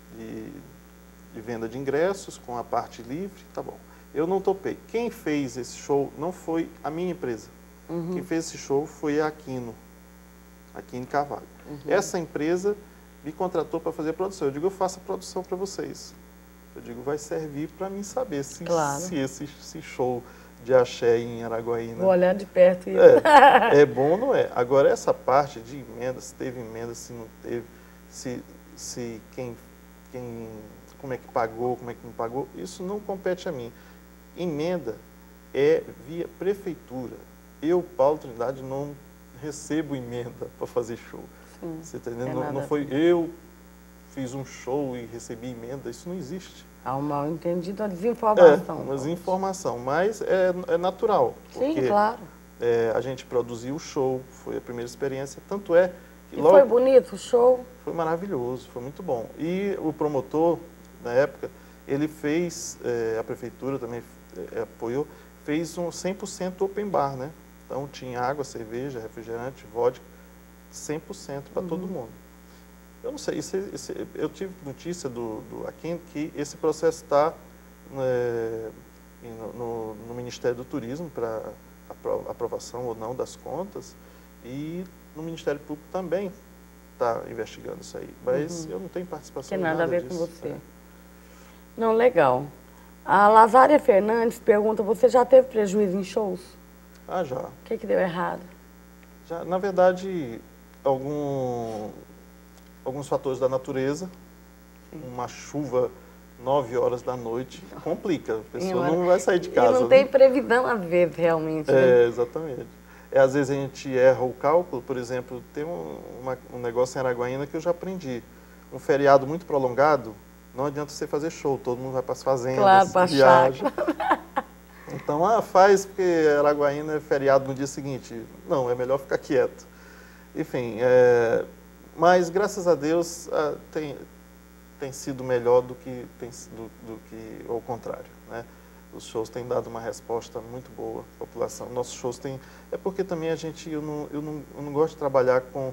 de venda de ingressos com a parte livre, tá bom. Eu não topei. Quem fez esse show não foi a minha empresa. Quem fez esse show foi a Aquino Carvalho. Essa empresa me contratou para fazer a produção. Eu digo, eu faço a produção para vocês. Eu digo, vai servir para mim saber se esse show de axé em Araguaína... Vou olhar de perto. É bom ou não é? Agora, essa parte de emenda, se teve emenda, se não teve, se quem como é que pagou, como é que não pagou, isso não compete a mim. Emenda é via prefeitura. Eu, Paulo Trindade, não recebo emenda para fazer show. Você está entendendo? Não foi eu fiz um show e recebi emenda, isso não existe. Há um mal entendido, uma desinformação. Uma desinformação, mas é natural. Sim, claro. A gente produziu o show, foi a primeira experiência, tanto é E foi bonito o show? Foi maravilhoso, foi muito bom. E o promotor, na época, ele fez, a prefeitura também apoiou, fez um 100% open bar, né? Então tinha água, cerveja, refrigerante, vodka, 100% para todo mundo. Eu não sei, eu tive notícia do Aquino que esse processo está no Ministério do Turismo para aprovação ou não das contas, e no Ministério Público também está investigando isso aí, mas eu não tenho participação em nada disso. Tem nada a ver com você. Não, legal. A Lazária Fernandes pergunta, você já teve prejuízo em shows? Ah, já. O que deu errado? Já, na verdade, alguns fatores da natureza, uma chuva 9 horas da noite, complica, a pessoa não vai sair de casa. E não tem previsão às vezes, realmente. Né? Exatamente. Às vezes a gente erra o cálculo, por exemplo, tem um negócio em Araguaína que eu já aprendi. Um feriado muito prolongado, não adianta você fazer show, todo mundo vai para as fazendas, viaja. Então, faz porque Araguaína é feriado no dia seguinte. Não, é melhor ficar quieto. Enfim, mas graças a Deus tem sido melhor do que ao contrário, né? Os shows têm dado uma resposta muito boa à população. Nossos shows têm... É porque também eu não gosto de trabalhar com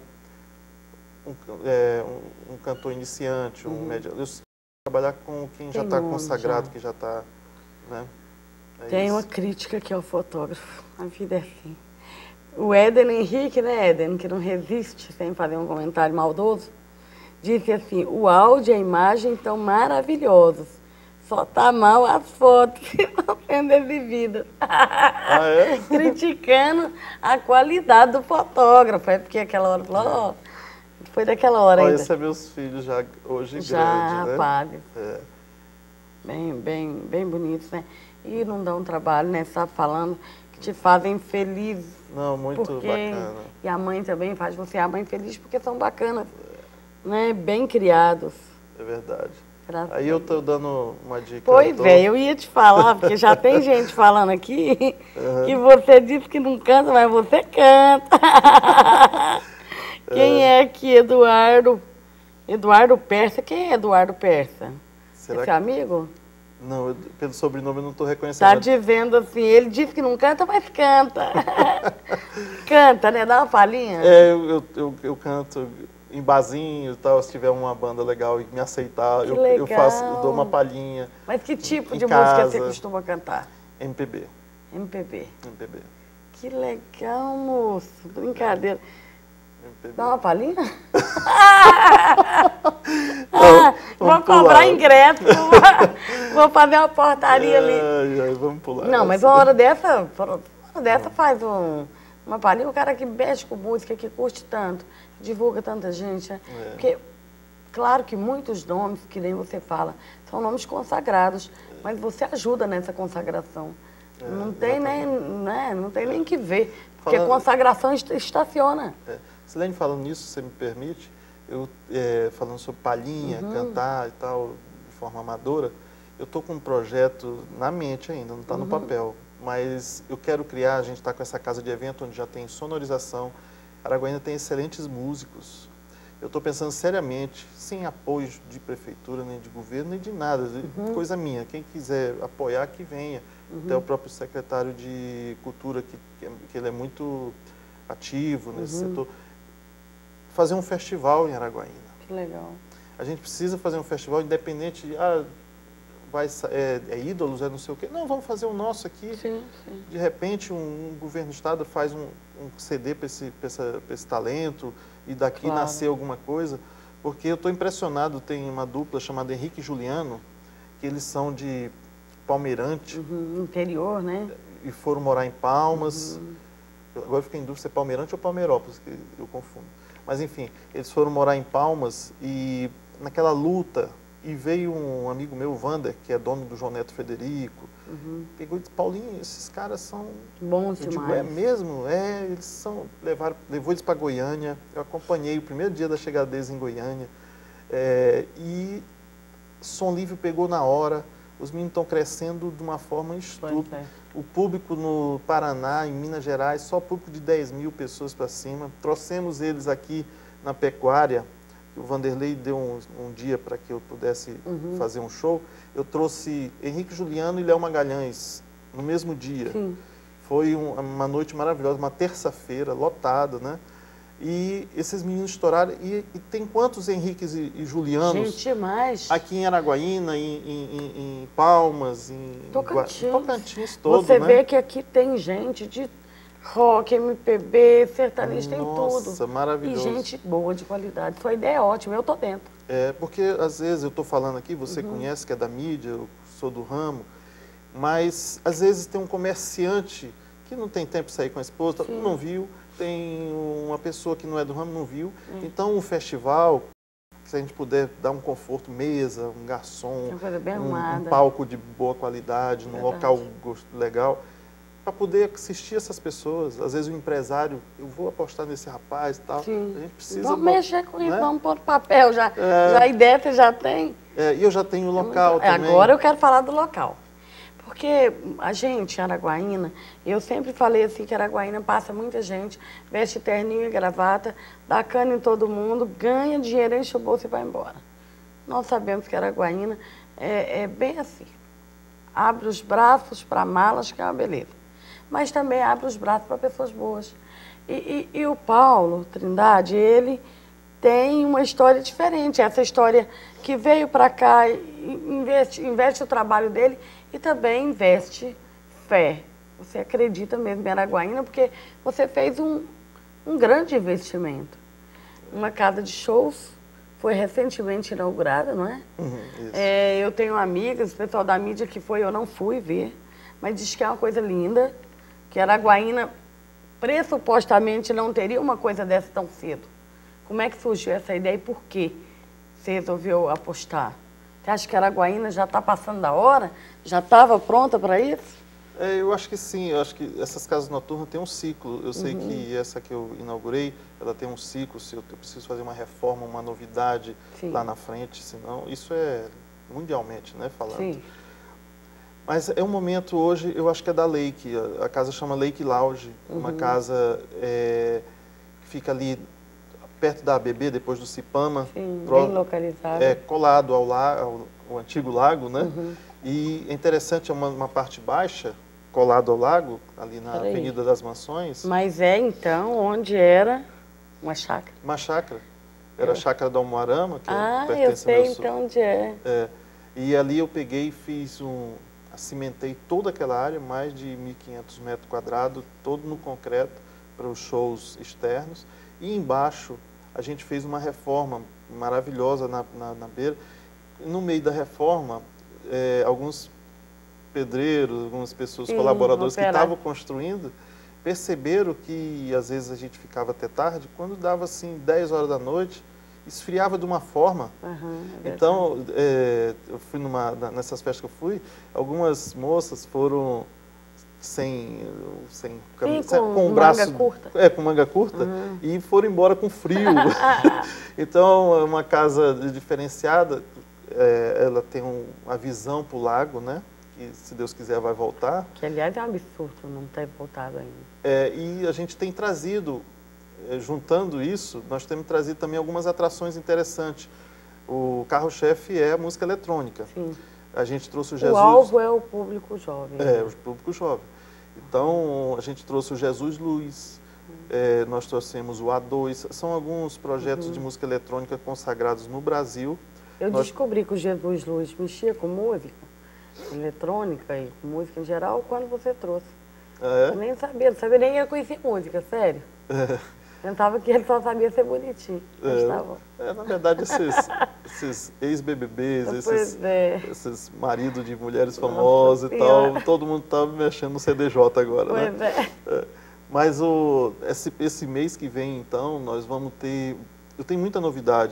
um cantor iniciante, um médio. Eu gosto de trabalhar com quem já está consagrado, que já está... Né? Tem uma crítica que é o fotógrafo. A vida é assim. O Éden Henrique, né, Éden, que não resiste sem fazer um comentário maldoso, disse assim, o áudio e a imagem estão maravilhosos. Só tá mal as fotos que estão sendo exibidas. Criticando a qualidade do fotógrafo. É porque aquela hora falou, foi daquela hora ainda. Esse é meus filhos já hoje já grandes, né? Rapazes. Bem bonitos, né? E não dão trabalho, né? Você está falando que te fazem feliz. Não, muito bacana. E a mãe também faz você a mãe feliz porque são bacanas, né? Bem criados. É verdade. Aí eu estou dando uma dica. Pois eu ia te falar, porque já tem gente falando aqui que você disse que não canta, mas você canta. Quem é aqui? Eduardo Persa. Quem é Eduardo Persa? Será Esse amigo? Não, pelo sobrenome eu não estou reconhecendo. Está dizendo assim, ele disse que não canta, mas canta. Canta, né? Dá uma palhinha. Eu canto em barzinho e tal, se tiver uma banda legal e me aceitar, eu dou uma palhinha. Mas que tipo de música você costuma cantar? MPB. MPB. MPB. Que legal, moço. Brincadeira. MPB. Dá uma palhinha? Vou cobrar ingresso. Vou fazer uma portaria ali. Vamos pular. Não, mas uma hora dessa faz uma palhinha. O cara que mexe com música, que curte tanto, divulga tanta gente. Né? Porque, claro que muitos nomes, que nem você fala, são nomes consagrados, mas você ajuda nessa consagração. Não tem nem que ver, porque a consagração estaciona. Silene, falando nisso, se você me permite, eu falando sobre palhinha, cantar e tal, de forma amadora, eu estou com um projeto na mente ainda, não está no papel, mas eu quero criar, a gente está com essa casa de evento onde já tem sonorização, Araguaína tem excelentes músicos. Eu estou pensando seriamente, sem apoio de prefeitura, nem de governo, nem de nada, coisa minha. Quem quiser apoiar, que venha. Até o próprio secretário de Cultura, que ele é muito ativo nesse setor. Fazer um festival em Araguaína. Que legal. A gente precisa fazer um festival independente de, ídolos, não sei o quê. Não, vamos fazer o nosso aqui. Sim. De repente, um governo do estado faz um CD para esse talento e daqui nascer alguma coisa. Porque eu estou impressionado, tem uma dupla chamada Henrique e Juliano, que eles são de Palmeirante. Interior, né? E foram morar em Palmas. Agora eu fiquei em dúvida se é Palmeirante ou Palmeirópolis, que eu confundo. Mas, enfim, eles foram morar em Palmas e naquela luta, e veio um amigo meu, o Vander, que é dono do João Neto Frederico, pegou e disse, Paulinho, esses caras são... Bons eu demais. digo, é mesmo? Eles são... Levou eles para Goiânia, eu acompanhei o primeiro dia da chegada deles em Goiânia, e Som Livre pegou na hora, os meninos estão crescendo de uma forma estúpida. O público no Paraná, em Minas Gerais, só público de 10 mil pessoas para cima. Trouxemos eles aqui na pecuária, o Vanderlei deu um dia para que eu pudesse fazer um show, eu trouxe Henrique Juliano e Léo Magalhães no mesmo dia. Sim. Foi uma noite maravilhosa, uma terça-feira, lotada, né? E esses meninos estouraram. E tem quantos Henriques e Julianos? Gente, mais. Aqui em Araguaína, em Palmas, em Tocantins todo, Você né? vê que aqui tem gente de rock, MPB, sertanejo, tem tudo. Nossa, maravilhoso. E gente boa, de qualidade. Sua ideia é ótima, eu tô dentro. Porque às vezes eu estou falando aqui, você conhece que é da mídia, eu sou do ramo, mas às vezes tem um comerciante que não tem tempo de sair com a esposa, não viu, tem uma pessoa que não é do ramo, não viu. Então um festival, se a gente puder dar um conforto, mesa, um garçom, um palco de boa qualidade, num local legal, para poder assistir essas pessoas. Às vezes o empresário, eu vou apostar nesse rapaz e tal. Sim. A gente precisa... Vamos mexer com isso, vamos pôr no papel. Já a ideia você já tem. E eu já tenho o local também. Agora eu quero falar do local. Porque a gente, Araguaína, eu sempre falei assim que Araguaína passa muita gente, veste terninho e gravata, dá cana em todo mundo, ganha dinheiro, enche o bolso e vai embora. Nós sabemos que Araguaína é bem assim. Abre os braços para malas, que é uma beleza. Mas também abre os braços para pessoas boas. E o Paulo Trindade, ele tem uma história diferente. Essa história que veio para cá, investe o trabalho dele e também investe fé. Você acredita mesmo em Araguaína, porque você fez um grande investimento. Uma casa de shows foi recentemente inaugurada, não é? Isso. Eu tenho amigas, o pessoal da mídia que foi, eu não fui ver, mas diz que é uma coisa linda, que Araguaína pressupostamente não teria uma coisa dessa tão cedo. Como é que surgiu essa ideia e por que você resolveu apostar? Você acha que Araguaína já está passando da hora? Já estava pronta para isso? Eu acho que sim, eu acho que essas casas noturnas têm um ciclo. Eu sei que essa que eu inaugurei, ela tem um ciclo, se eu preciso fazer uma reforma, uma novidade lá na frente, senão isso é mundialmente, né, falando. Sim. Mas é um momento hoje, eu acho que é da Lake, a casa chama Lake Lounge, uma casa que fica ali perto da ABB, depois do Cipama. Sim, bem localizado. Colado ao antigo lago, né? E é interessante, é uma parte baixa, colado ao lago, ali na Avenida das Mansões. Mas então onde era uma chácara? Uma chácara. Era a chácara do Almoarama, que pertence eu sei então onde é. E ali eu peguei e fiz cimentei toda aquela área, mais de 1.500 metros quadrados, todo no concreto, para os shows externos. E embaixo a gente fez uma reforma maravilhosa na beira. No meio da reforma, alguns pedreiros, algumas pessoas, colaboradores que estavam construindo, perceberam que às vezes a gente ficava até tarde, quando dava assim 10 horas da noite, esfriava de uma forma. Então, eu fui nessas festas que eu fui, algumas moças foram sem camisa, com o braço manga curta. Com manga curta e foram embora com frio. Então, é uma casa diferenciada, ela tem uma visão para o lago, né? Que se Deus quiser vai voltar. Que aliás é um absurdo não ter voltado ainda. E a gente tem trazido, juntando isso, nós temos trazido também algumas atrações interessantes. O carro-chefe é a música eletrônica. Sim. A gente trouxe o Jesus... O alvo é o público jovem. O público jovem. Então, a gente trouxe o Jesus Luz, nós trouxemos o A2. São alguns projetos de música eletrônica consagrados no Brasil. Eu descobri que o Jesus Luz mexia com música eletrônica e com música em geral quando você trouxe. Eu nem sabia, não sabia nem que ele conhecia música, sério. Pensava que ele só sabia ser bonitinho. Na verdade, esses ex-BBBs, esses maridos de mulheres famosas e tal, todo mundo está mexendo no CDJ agora, né? Mas esse mês que vem, então, nós vamos ter... Eu tenho muita novidade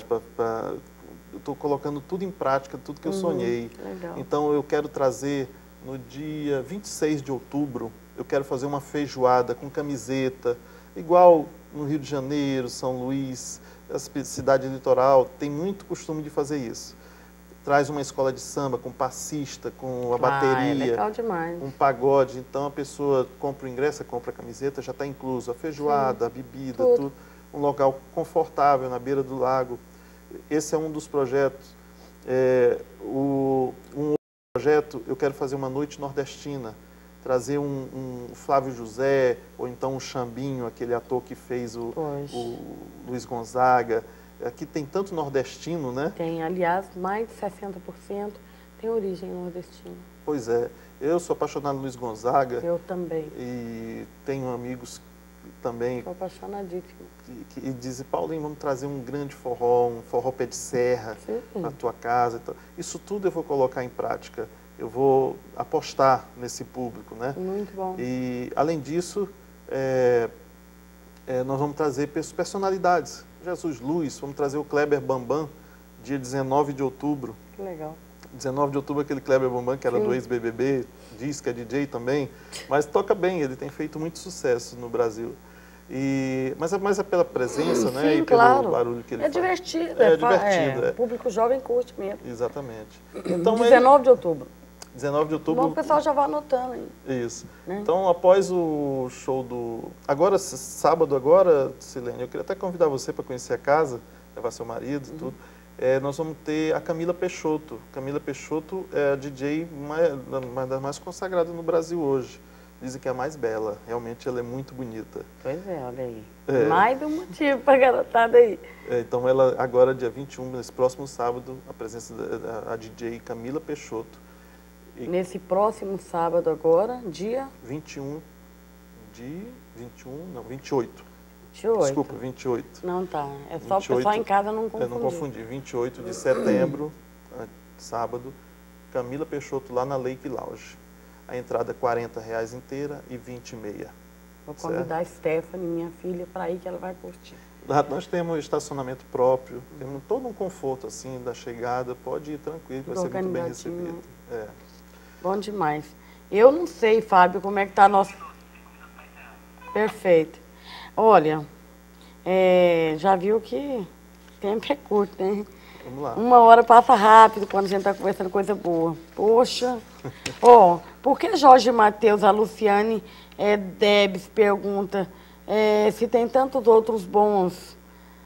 eu estou colocando tudo em prática, tudo que eu sonhei. Legal. Então, eu quero trazer, no dia 26 de outubro, eu quero fazer uma feijoada com camiseta, igual no Rio de Janeiro, São Luís, a cidade litoral, tem muito costume de fazer isso. Traz uma escola de samba com passista, com a bateria, legal demais. Um pagode. Então, a pessoa compra o ingresso, compra a camiseta, já está incluso a feijoada, a bebida, tudo. um local confortável na beira do lago. Esse é um dos projetos. Um outro projeto, eu quero fazer uma noite nordestina, trazer um Flávio José, ou então um Xambinho, aquele ator que fez o Luiz Gonzaga. Aqui tem tanto nordestino, né? Tem, aliás, mais de 60% tem origem nordestina. Pois é. Eu sou apaixonado no Luiz Gonzaga. Eu também. E tenho amigos também. Estou apaixonadíssimo. Que dizem, Paulinho, vamos trazer um grande forró, um forró pé de serra para a tua casa. Então, isso tudo eu vou colocar em prática. Eu vou apostar nesse público, né? Muito bom. E, além disso, nós vamos trazer personalidades. Jesus Luiz, vamos trazer o Kleber Bambam, dia 19 de outubro. Que legal. 19 de outubro, aquele Kleber Bambam, que era do ex-BBB, diz que é DJ também, mas toca bem, ele tem feito muito sucesso no Brasil. Mas é pela presença, né? Sim, e pelo claro. barulho que ele faz. Divertido. É divertido. O público jovem curte mesmo. Exatamente. Então, 19 de outubro. 19 de outubro. Bom, o pessoal já vai anotando aí. Isso. Né? Então, após o show do... Agora, sábado agora, Silene, eu queria até convidar você para conhecer a casa, levar seu marido e tudo. Nós vamos ter a Camila Peixoto. Camila Peixoto é a DJ mais consagrada no Brasil hoje. Dizem que é a mais bela. Realmente ela é muito bonita. Pois é, olha aí. Mais um motivo para a garotada aí. Então ela, agora, dia 21, nesse próximo sábado, a presença da DJ Camila Peixoto. Nesse próximo sábado agora, dia? 28. 28. Desculpa, 28. Não, tá. É só 28, o pessoal em casa não confundir. Não confundir. 28 de setembro, sábado, Camila Peixoto lá na Lake Lounge. A entrada é R$40 inteira e 20 meia. Vou convidar a Stephanie, minha filha, para ir que ela vai curtir. Lá nós temos estacionamento próprio, temos todo um conforto assim da chegada, pode ir tranquilo, vai ser muito bem recebido. Bom demais. Eu não sei, Fábio, como é que está nosso... Perfeito. Olha, já viu que tempo é curto, né? Vamos lá. 1 hora passa rápido quando a gente está conversando coisa boa. Poxa. Por que Jorge Mateus, a Luciane Debs pergunta se tem tantos outros bons?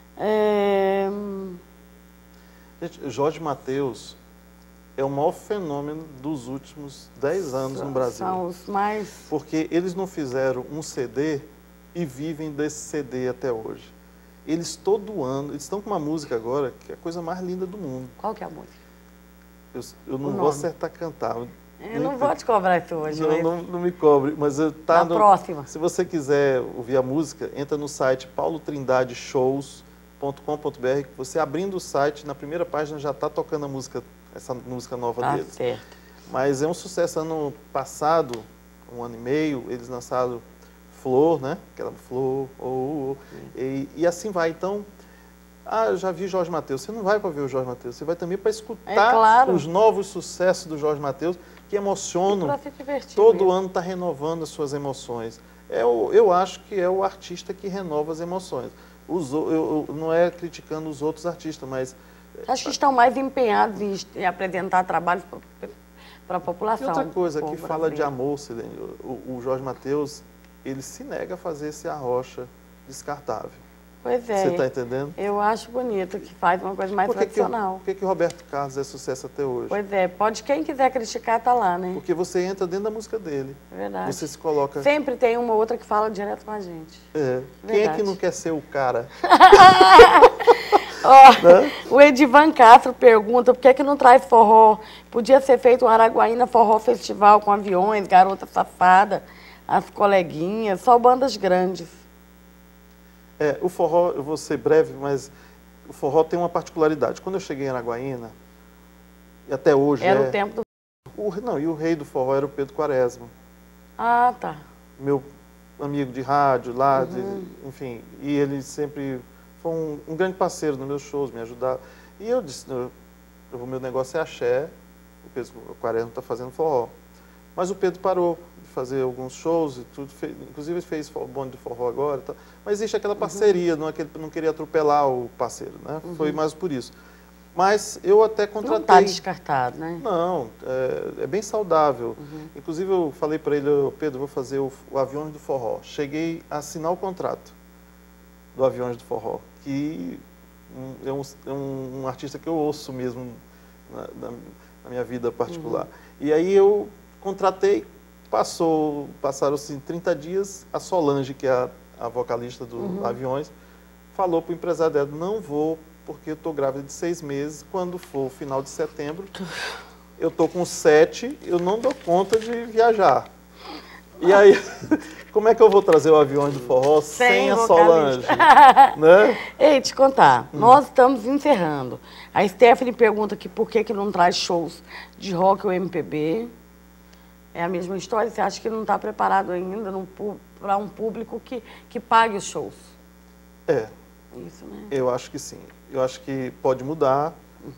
Gente, Jorge Mateus é o maior fenômeno dos últimos 10 anos no Brasil. São os mais... Porque eles não fizeram um CD e vivem desse CD até hoje. Eles todo ano, eles estão com uma música agora que é a coisa mais linda do mundo. Qual que é a música? Eu não vou acertar cantar. Eu não vou te cobrar isso hoje. Não me cobre, mas tá na próxima. Se você quiser ouvir a música, entra no site paulotrindadeshows.com.br, que você abrindo o site, na primeira página já está tocando a música, essa música nova deles. Certo. Mas é um sucesso. Ano passado, 1 ano e meio, eles lançaram Flor, né? Aquela Flor, e assim vai. Então, eu já vi Jorge Mateus. Você não vai para ver o Jorge Mateus, você vai também para escutar os novos sucessos do Jorge Mateus, que emocionam. Para se divertir. Todo ano está renovando as suas emoções. Eu acho que é o artista que renova as emoções. Eu não é criticando os outros artistas, mas... Acho que estão mais empenhados em apresentar trabalhos para a população. E outra coisa, que fala de amor, Silene, o Jorge Mateus, ele se nega a fazer esse arrocha descartável. Pois é. Você está entendendo? Eu acho bonito que faz uma coisa mais tradicional. Por que o Roberto Carlos é sucesso até hoje? Pois é, quem quiser criticar tá lá, né? Porque você entra dentro da música dele. É verdade. Você se coloca... Sempre tem uma ou outra que fala direto com a gente. Quem é que não quer ser o cara? O Edivan Castro pergunta por que não traz forró? Podia ser feito um Araguaína Forró Festival com aviões, Garota Safada, as coleguinhas, só bandas grandes. O forró, eu vou ser breve, mas o forró tem uma particularidade. Quando eu cheguei em Araguaína, e até hoje Era o tempo do... E o rei do forró era o Pedro Quaresma. Ah, tá. Meu amigo de rádio lá, enfim, e ele sempre foi um grande parceiro nos meus shows, me ajudava. E eu disse, o meu negócio é axé, o Pedro Quaresma está fazendo forró. Mas o Pedro parou de fazer alguns shows e tudo, inclusive ele fez o bonde do forró agora. Tá. Mas existe aquela parceria, não queria atropelar o parceiro, né? Foi mais por isso. Mas eu até contratei... Não está descartado, né? Não, é bem saudável. Inclusive eu falei para ele, Pedro, vou fazer o Aviões do Forró. Cheguei a assinar o contrato. do Aviões do Forró, que é um artista que eu ouço mesmo na minha vida particular. E aí eu contratei, passaram-se 30 dias, a Solange, que é a vocalista do Aviões, falou para o empresário dela, não vou, porque eu estou grávida de 6 meses, quando for o final de setembro, eu estou com 7, eu não dou conta de viajar. E aí, como é que eu vou trazer o Aviões do Forró sem a Solange? Né? Ei, te contar, nós estamos encerrando. A Stephanie pergunta aqui por que não traz shows de rock ou MPB. É a mesma história, você acha que não está preparado ainda para um público que pague os shows? É. Isso, né? Eu acho que sim. Eu acho que pode mudar,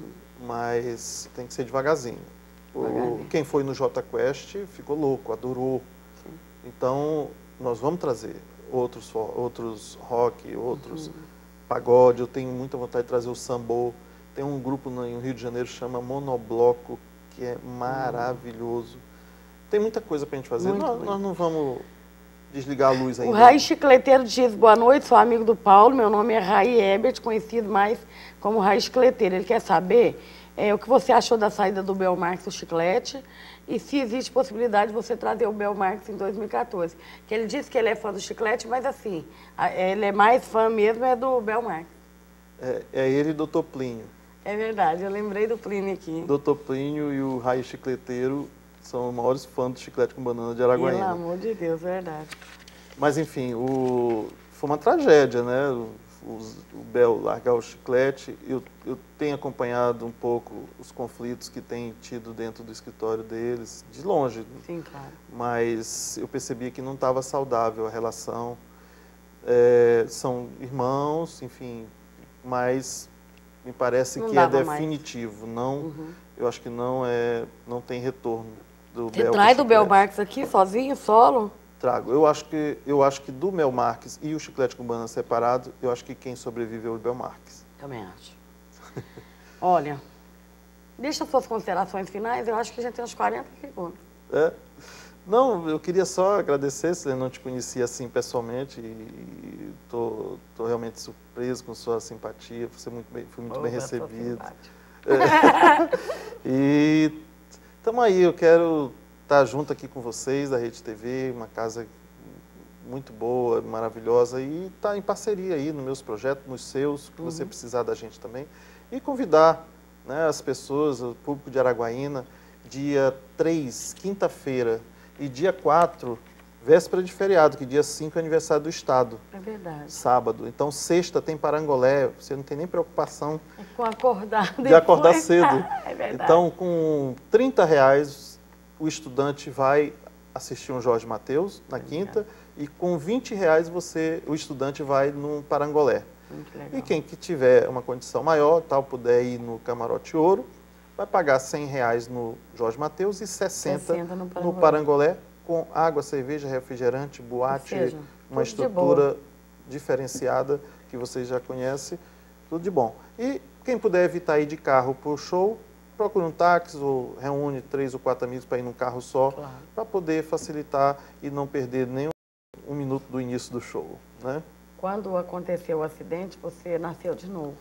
mas tem que ser devagarzinho. Quem foi no Jota Quest ficou louco, adorou. Sim. Então, nós vamos trazer outros rock, outros pagode. Eu tenho muita vontade de trazer o sambô. Tem um grupo no Rio de Janeiro que chama Monobloco, que é maravilhoso. Tem muita coisa para a gente fazer. Nós não vamos desligar a luz ainda. O Rai Chicleteiro diz, boa noite, sou amigo do Paulo, meu nome é Rai Ebert, conhecido mais como Rai Chicleteiro. Ele quer saber o que você achou da saída do Belmarx do chiclete e se existe possibilidade de você trazer o Belmarx em 2014. Que ele disse que ele é fã do chiclete, mas assim, ele é mais fã mesmo do Belmarx. É ele e o Dr. Plínio. É verdade, eu lembrei do Plínio aqui. Dr. Plínio e o Rai Chicleteiro são os maiores fãs do chiclete com banana de Araguaína. Pelo amor de Deus, verdade. Mas, enfim, foi uma tragédia, né? O Bel largar o chiclete. Eu tenho acompanhado um pouco os conflitos que tem tido dentro do escritório deles, de longe. Sim, claro. Mas eu percebia que não estava saudável a relação. São irmãos, enfim, mas me parece que é definitivo. Não, eu acho que não tem retorno. Você traz o Belmarx aqui sozinho, solo? Trago. Eu acho que do Belmarx e o chiclete com banana separado, eu acho que quem sobrevive é o Belmarx. Também acho. Olha, deixa as suas considerações finais, eu acho que já tem uns 40 segundos. Não, eu queria só agradecer, se eu não te conhecia assim pessoalmente, e estou realmente surpreso com sua simpatia, fui muito bem recebido. E estamos aí, eu quero estar junto aqui com vocês, da Rede TV, uma casa muito boa, maravilhosa, e estar em parceria aí nos meus projetos, nos seus, que você precisar da gente também, e convidar, né, as pessoas, o público de Araguaína, dia 3, quinta-feira, e dia 4, véspera de feriado, que dia 5 é aniversário do Estado. É verdade. Sábado. Então, sexta tem parangolé, você não tem nem preocupação com acordar de acordar cedo. É verdade. Então, com R$30, o estudante vai assistir um Jorge Mateus na quinta, e com R$20 o estudante vai num parangolé. Muito legal. E quem que tiver uma condição maior, puder ir no Camarote Ouro, vai pagar R$100 no Jorge Mateus e 60 no parangolé, com água, cerveja, refrigerante, boate, uma estrutura diferenciada que vocês já conhecem, tudo de bom. E quem puder evitar ir de carro para o show, procure um táxi ou reúne 3 ou 4 amigos para ir num carro só, para poder facilitar e não perder nem um minuto do início do show, né? Quando aconteceu o acidente, você nasceu de novo.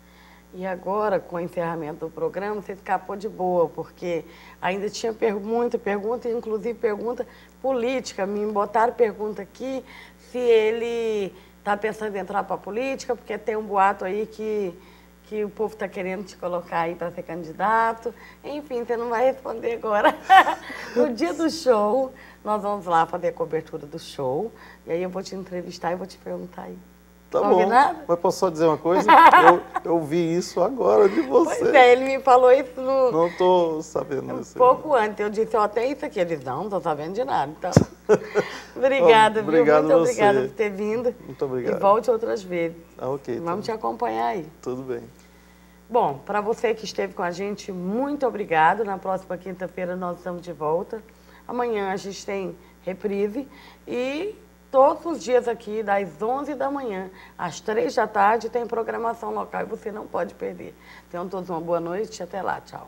E agora, com o encerramento do programa, você escapou de boa, porque ainda tinha muita pergunta, inclusive pergunta política. Me botaram pergunta aqui se ele está pensando em entrar para a política, porque tem um boato aí que o povo está querendo te colocar aí para ser candidato. Enfim, você não vai responder agora. No dia do show, nós vamos lá fazer a cobertura do show, e aí eu vou te entrevistar e vou te perguntar aí. Tá bom, mas posso só dizer uma coisa? Eu vi isso agora de você. Pois é, ele me falou isso Não estou sabendo disso. Pouco antes, eu disse, tem isso aqui. Ele disse, não estou sabendo de nada. Então, obrigada, viu? Muito obrigada por ter vindo. Muito obrigado. E volte outras vezes. Ok. Vamos te acompanhar aí. Tudo bem. Bom, para você que esteve com a gente, muito obrigado. Na próxima quinta-feira nós estamos de volta. Amanhã a gente tem reprise e todos os dias aqui, das 11 da manhã às 3 da tarde, tem programação local e você não pode perder. Tenham todos uma boa noite e até lá. Tchau.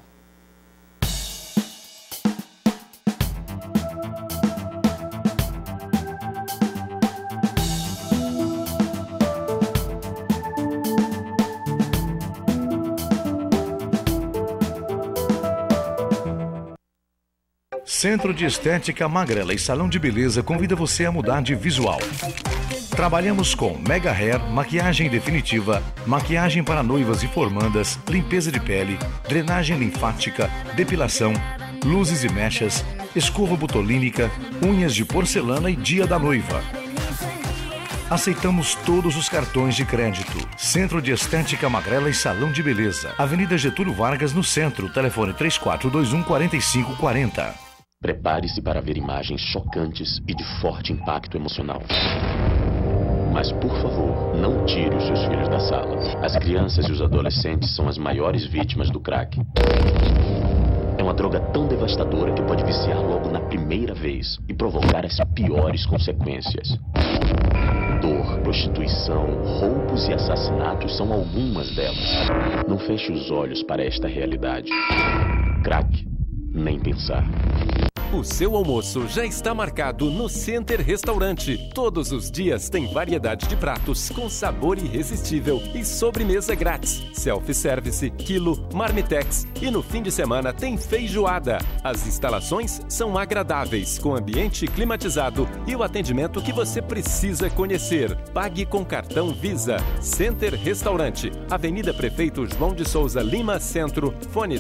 Centro de Estética Magrela e Salão de Beleza convida você a mudar de visual. Trabalhamos com Mega Hair, maquiagem definitiva, maquiagem para noivas e formandas, limpeza de pele, drenagem linfática, depilação, luzes e mechas, escova botulínica, unhas de porcelana e dia da noiva. Aceitamos todos os cartões de crédito. Centro de Estética Magrela e Salão de Beleza. Avenida Getúlio Vargas, no centro. Telefone 3421-4540. Prepare-se para ver imagens chocantes e de forte impacto emocional. Mas, por favor, não tire os seus filhos da sala. As crianças e os adolescentes são as maiores vítimas do crack. É uma droga tão devastadora que pode viciar logo na primeira vez e provocar as piores consequências. Dor, prostituição, roubos e assassinatos são algumas delas. Não feche os olhos para esta realidade. Crack, nem pensar. O seu almoço já está marcado no Center Restaurante. Todos os dias tem variedade de pratos com sabor irresistível e sobremesa grátis. Self-service, quilo, marmitex e no fim de semana tem feijoada. As instalações são agradáveis, com ambiente climatizado e o atendimento que você precisa conhecer. Pague com cartão Visa. Center Restaurante, Avenida Prefeito João de Souza Lima Centro, fone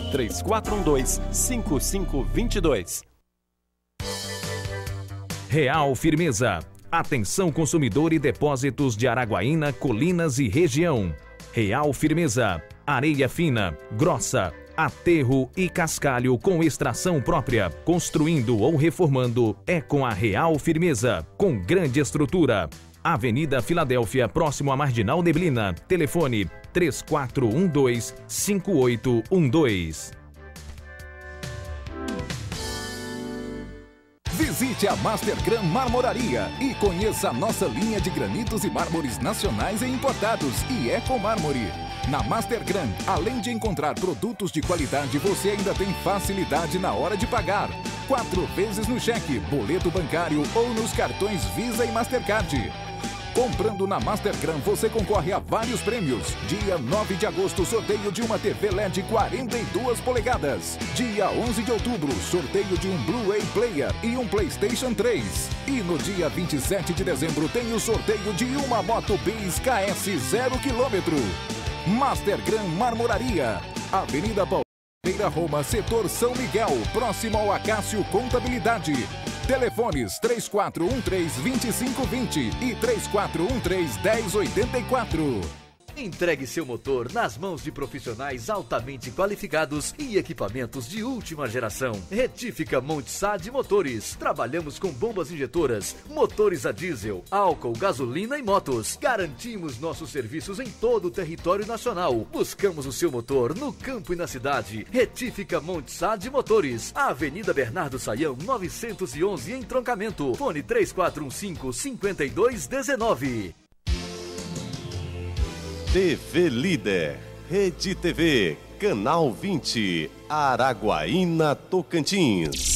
3412-5522. Real Firmeza. Atenção consumidor e depósitos de Araguaína, Colinas e região. Real Firmeza. Areia fina, grossa, aterro e cascalho com extração própria. Construindo ou reformando é com a Real Firmeza. Com grande estrutura. Avenida Filadélfia, próximo à Marginal Neblina. Telefone 3412-5812. Visite a Mastergram Marmoraria e conheça a nossa linha de granitos e mármores nacionais e importados e Ecomármore. Na Mastergram, além de encontrar produtos de qualidade, você ainda tem facilidade na hora de pagar. 4 vezes no cheque, boleto bancário ou nos cartões Visa e Mastercard. Comprando na Mastergram, você concorre a vários prêmios. Dia 9 de agosto, sorteio de uma TV LED 42 polegadas. Dia 11 de outubro, sorteio de um Blu-ray Player e um PlayStation 3. E no dia 27 de dezembro, tem o sorteio de uma Moto Bis KS 0 km. Mastergram Marmoraria, Avenida Palmeira Roma, Setor São Miguel, próximo ao Acácio Contabilidade. Telefones 3413-2520 e 3413-1084. Entregue seu motor nas mãos de profissionais altamente qualificados e equipamentos de última geração. Retífica Montsad Motores. Trabalhamos com bombas injetoras, motores a diesel, álcool, gasolina e motos. Garantimos nossos serviços em todo o território nacional. Buscamos o seu motor no campo e na cidade. Retífica Montsad Motores. Avenida Bernardo Saião, 911 em Troncamento. Fone 3415-5219. TV Líder, Rede TV, Canal 20, Araguaína, Tocantins.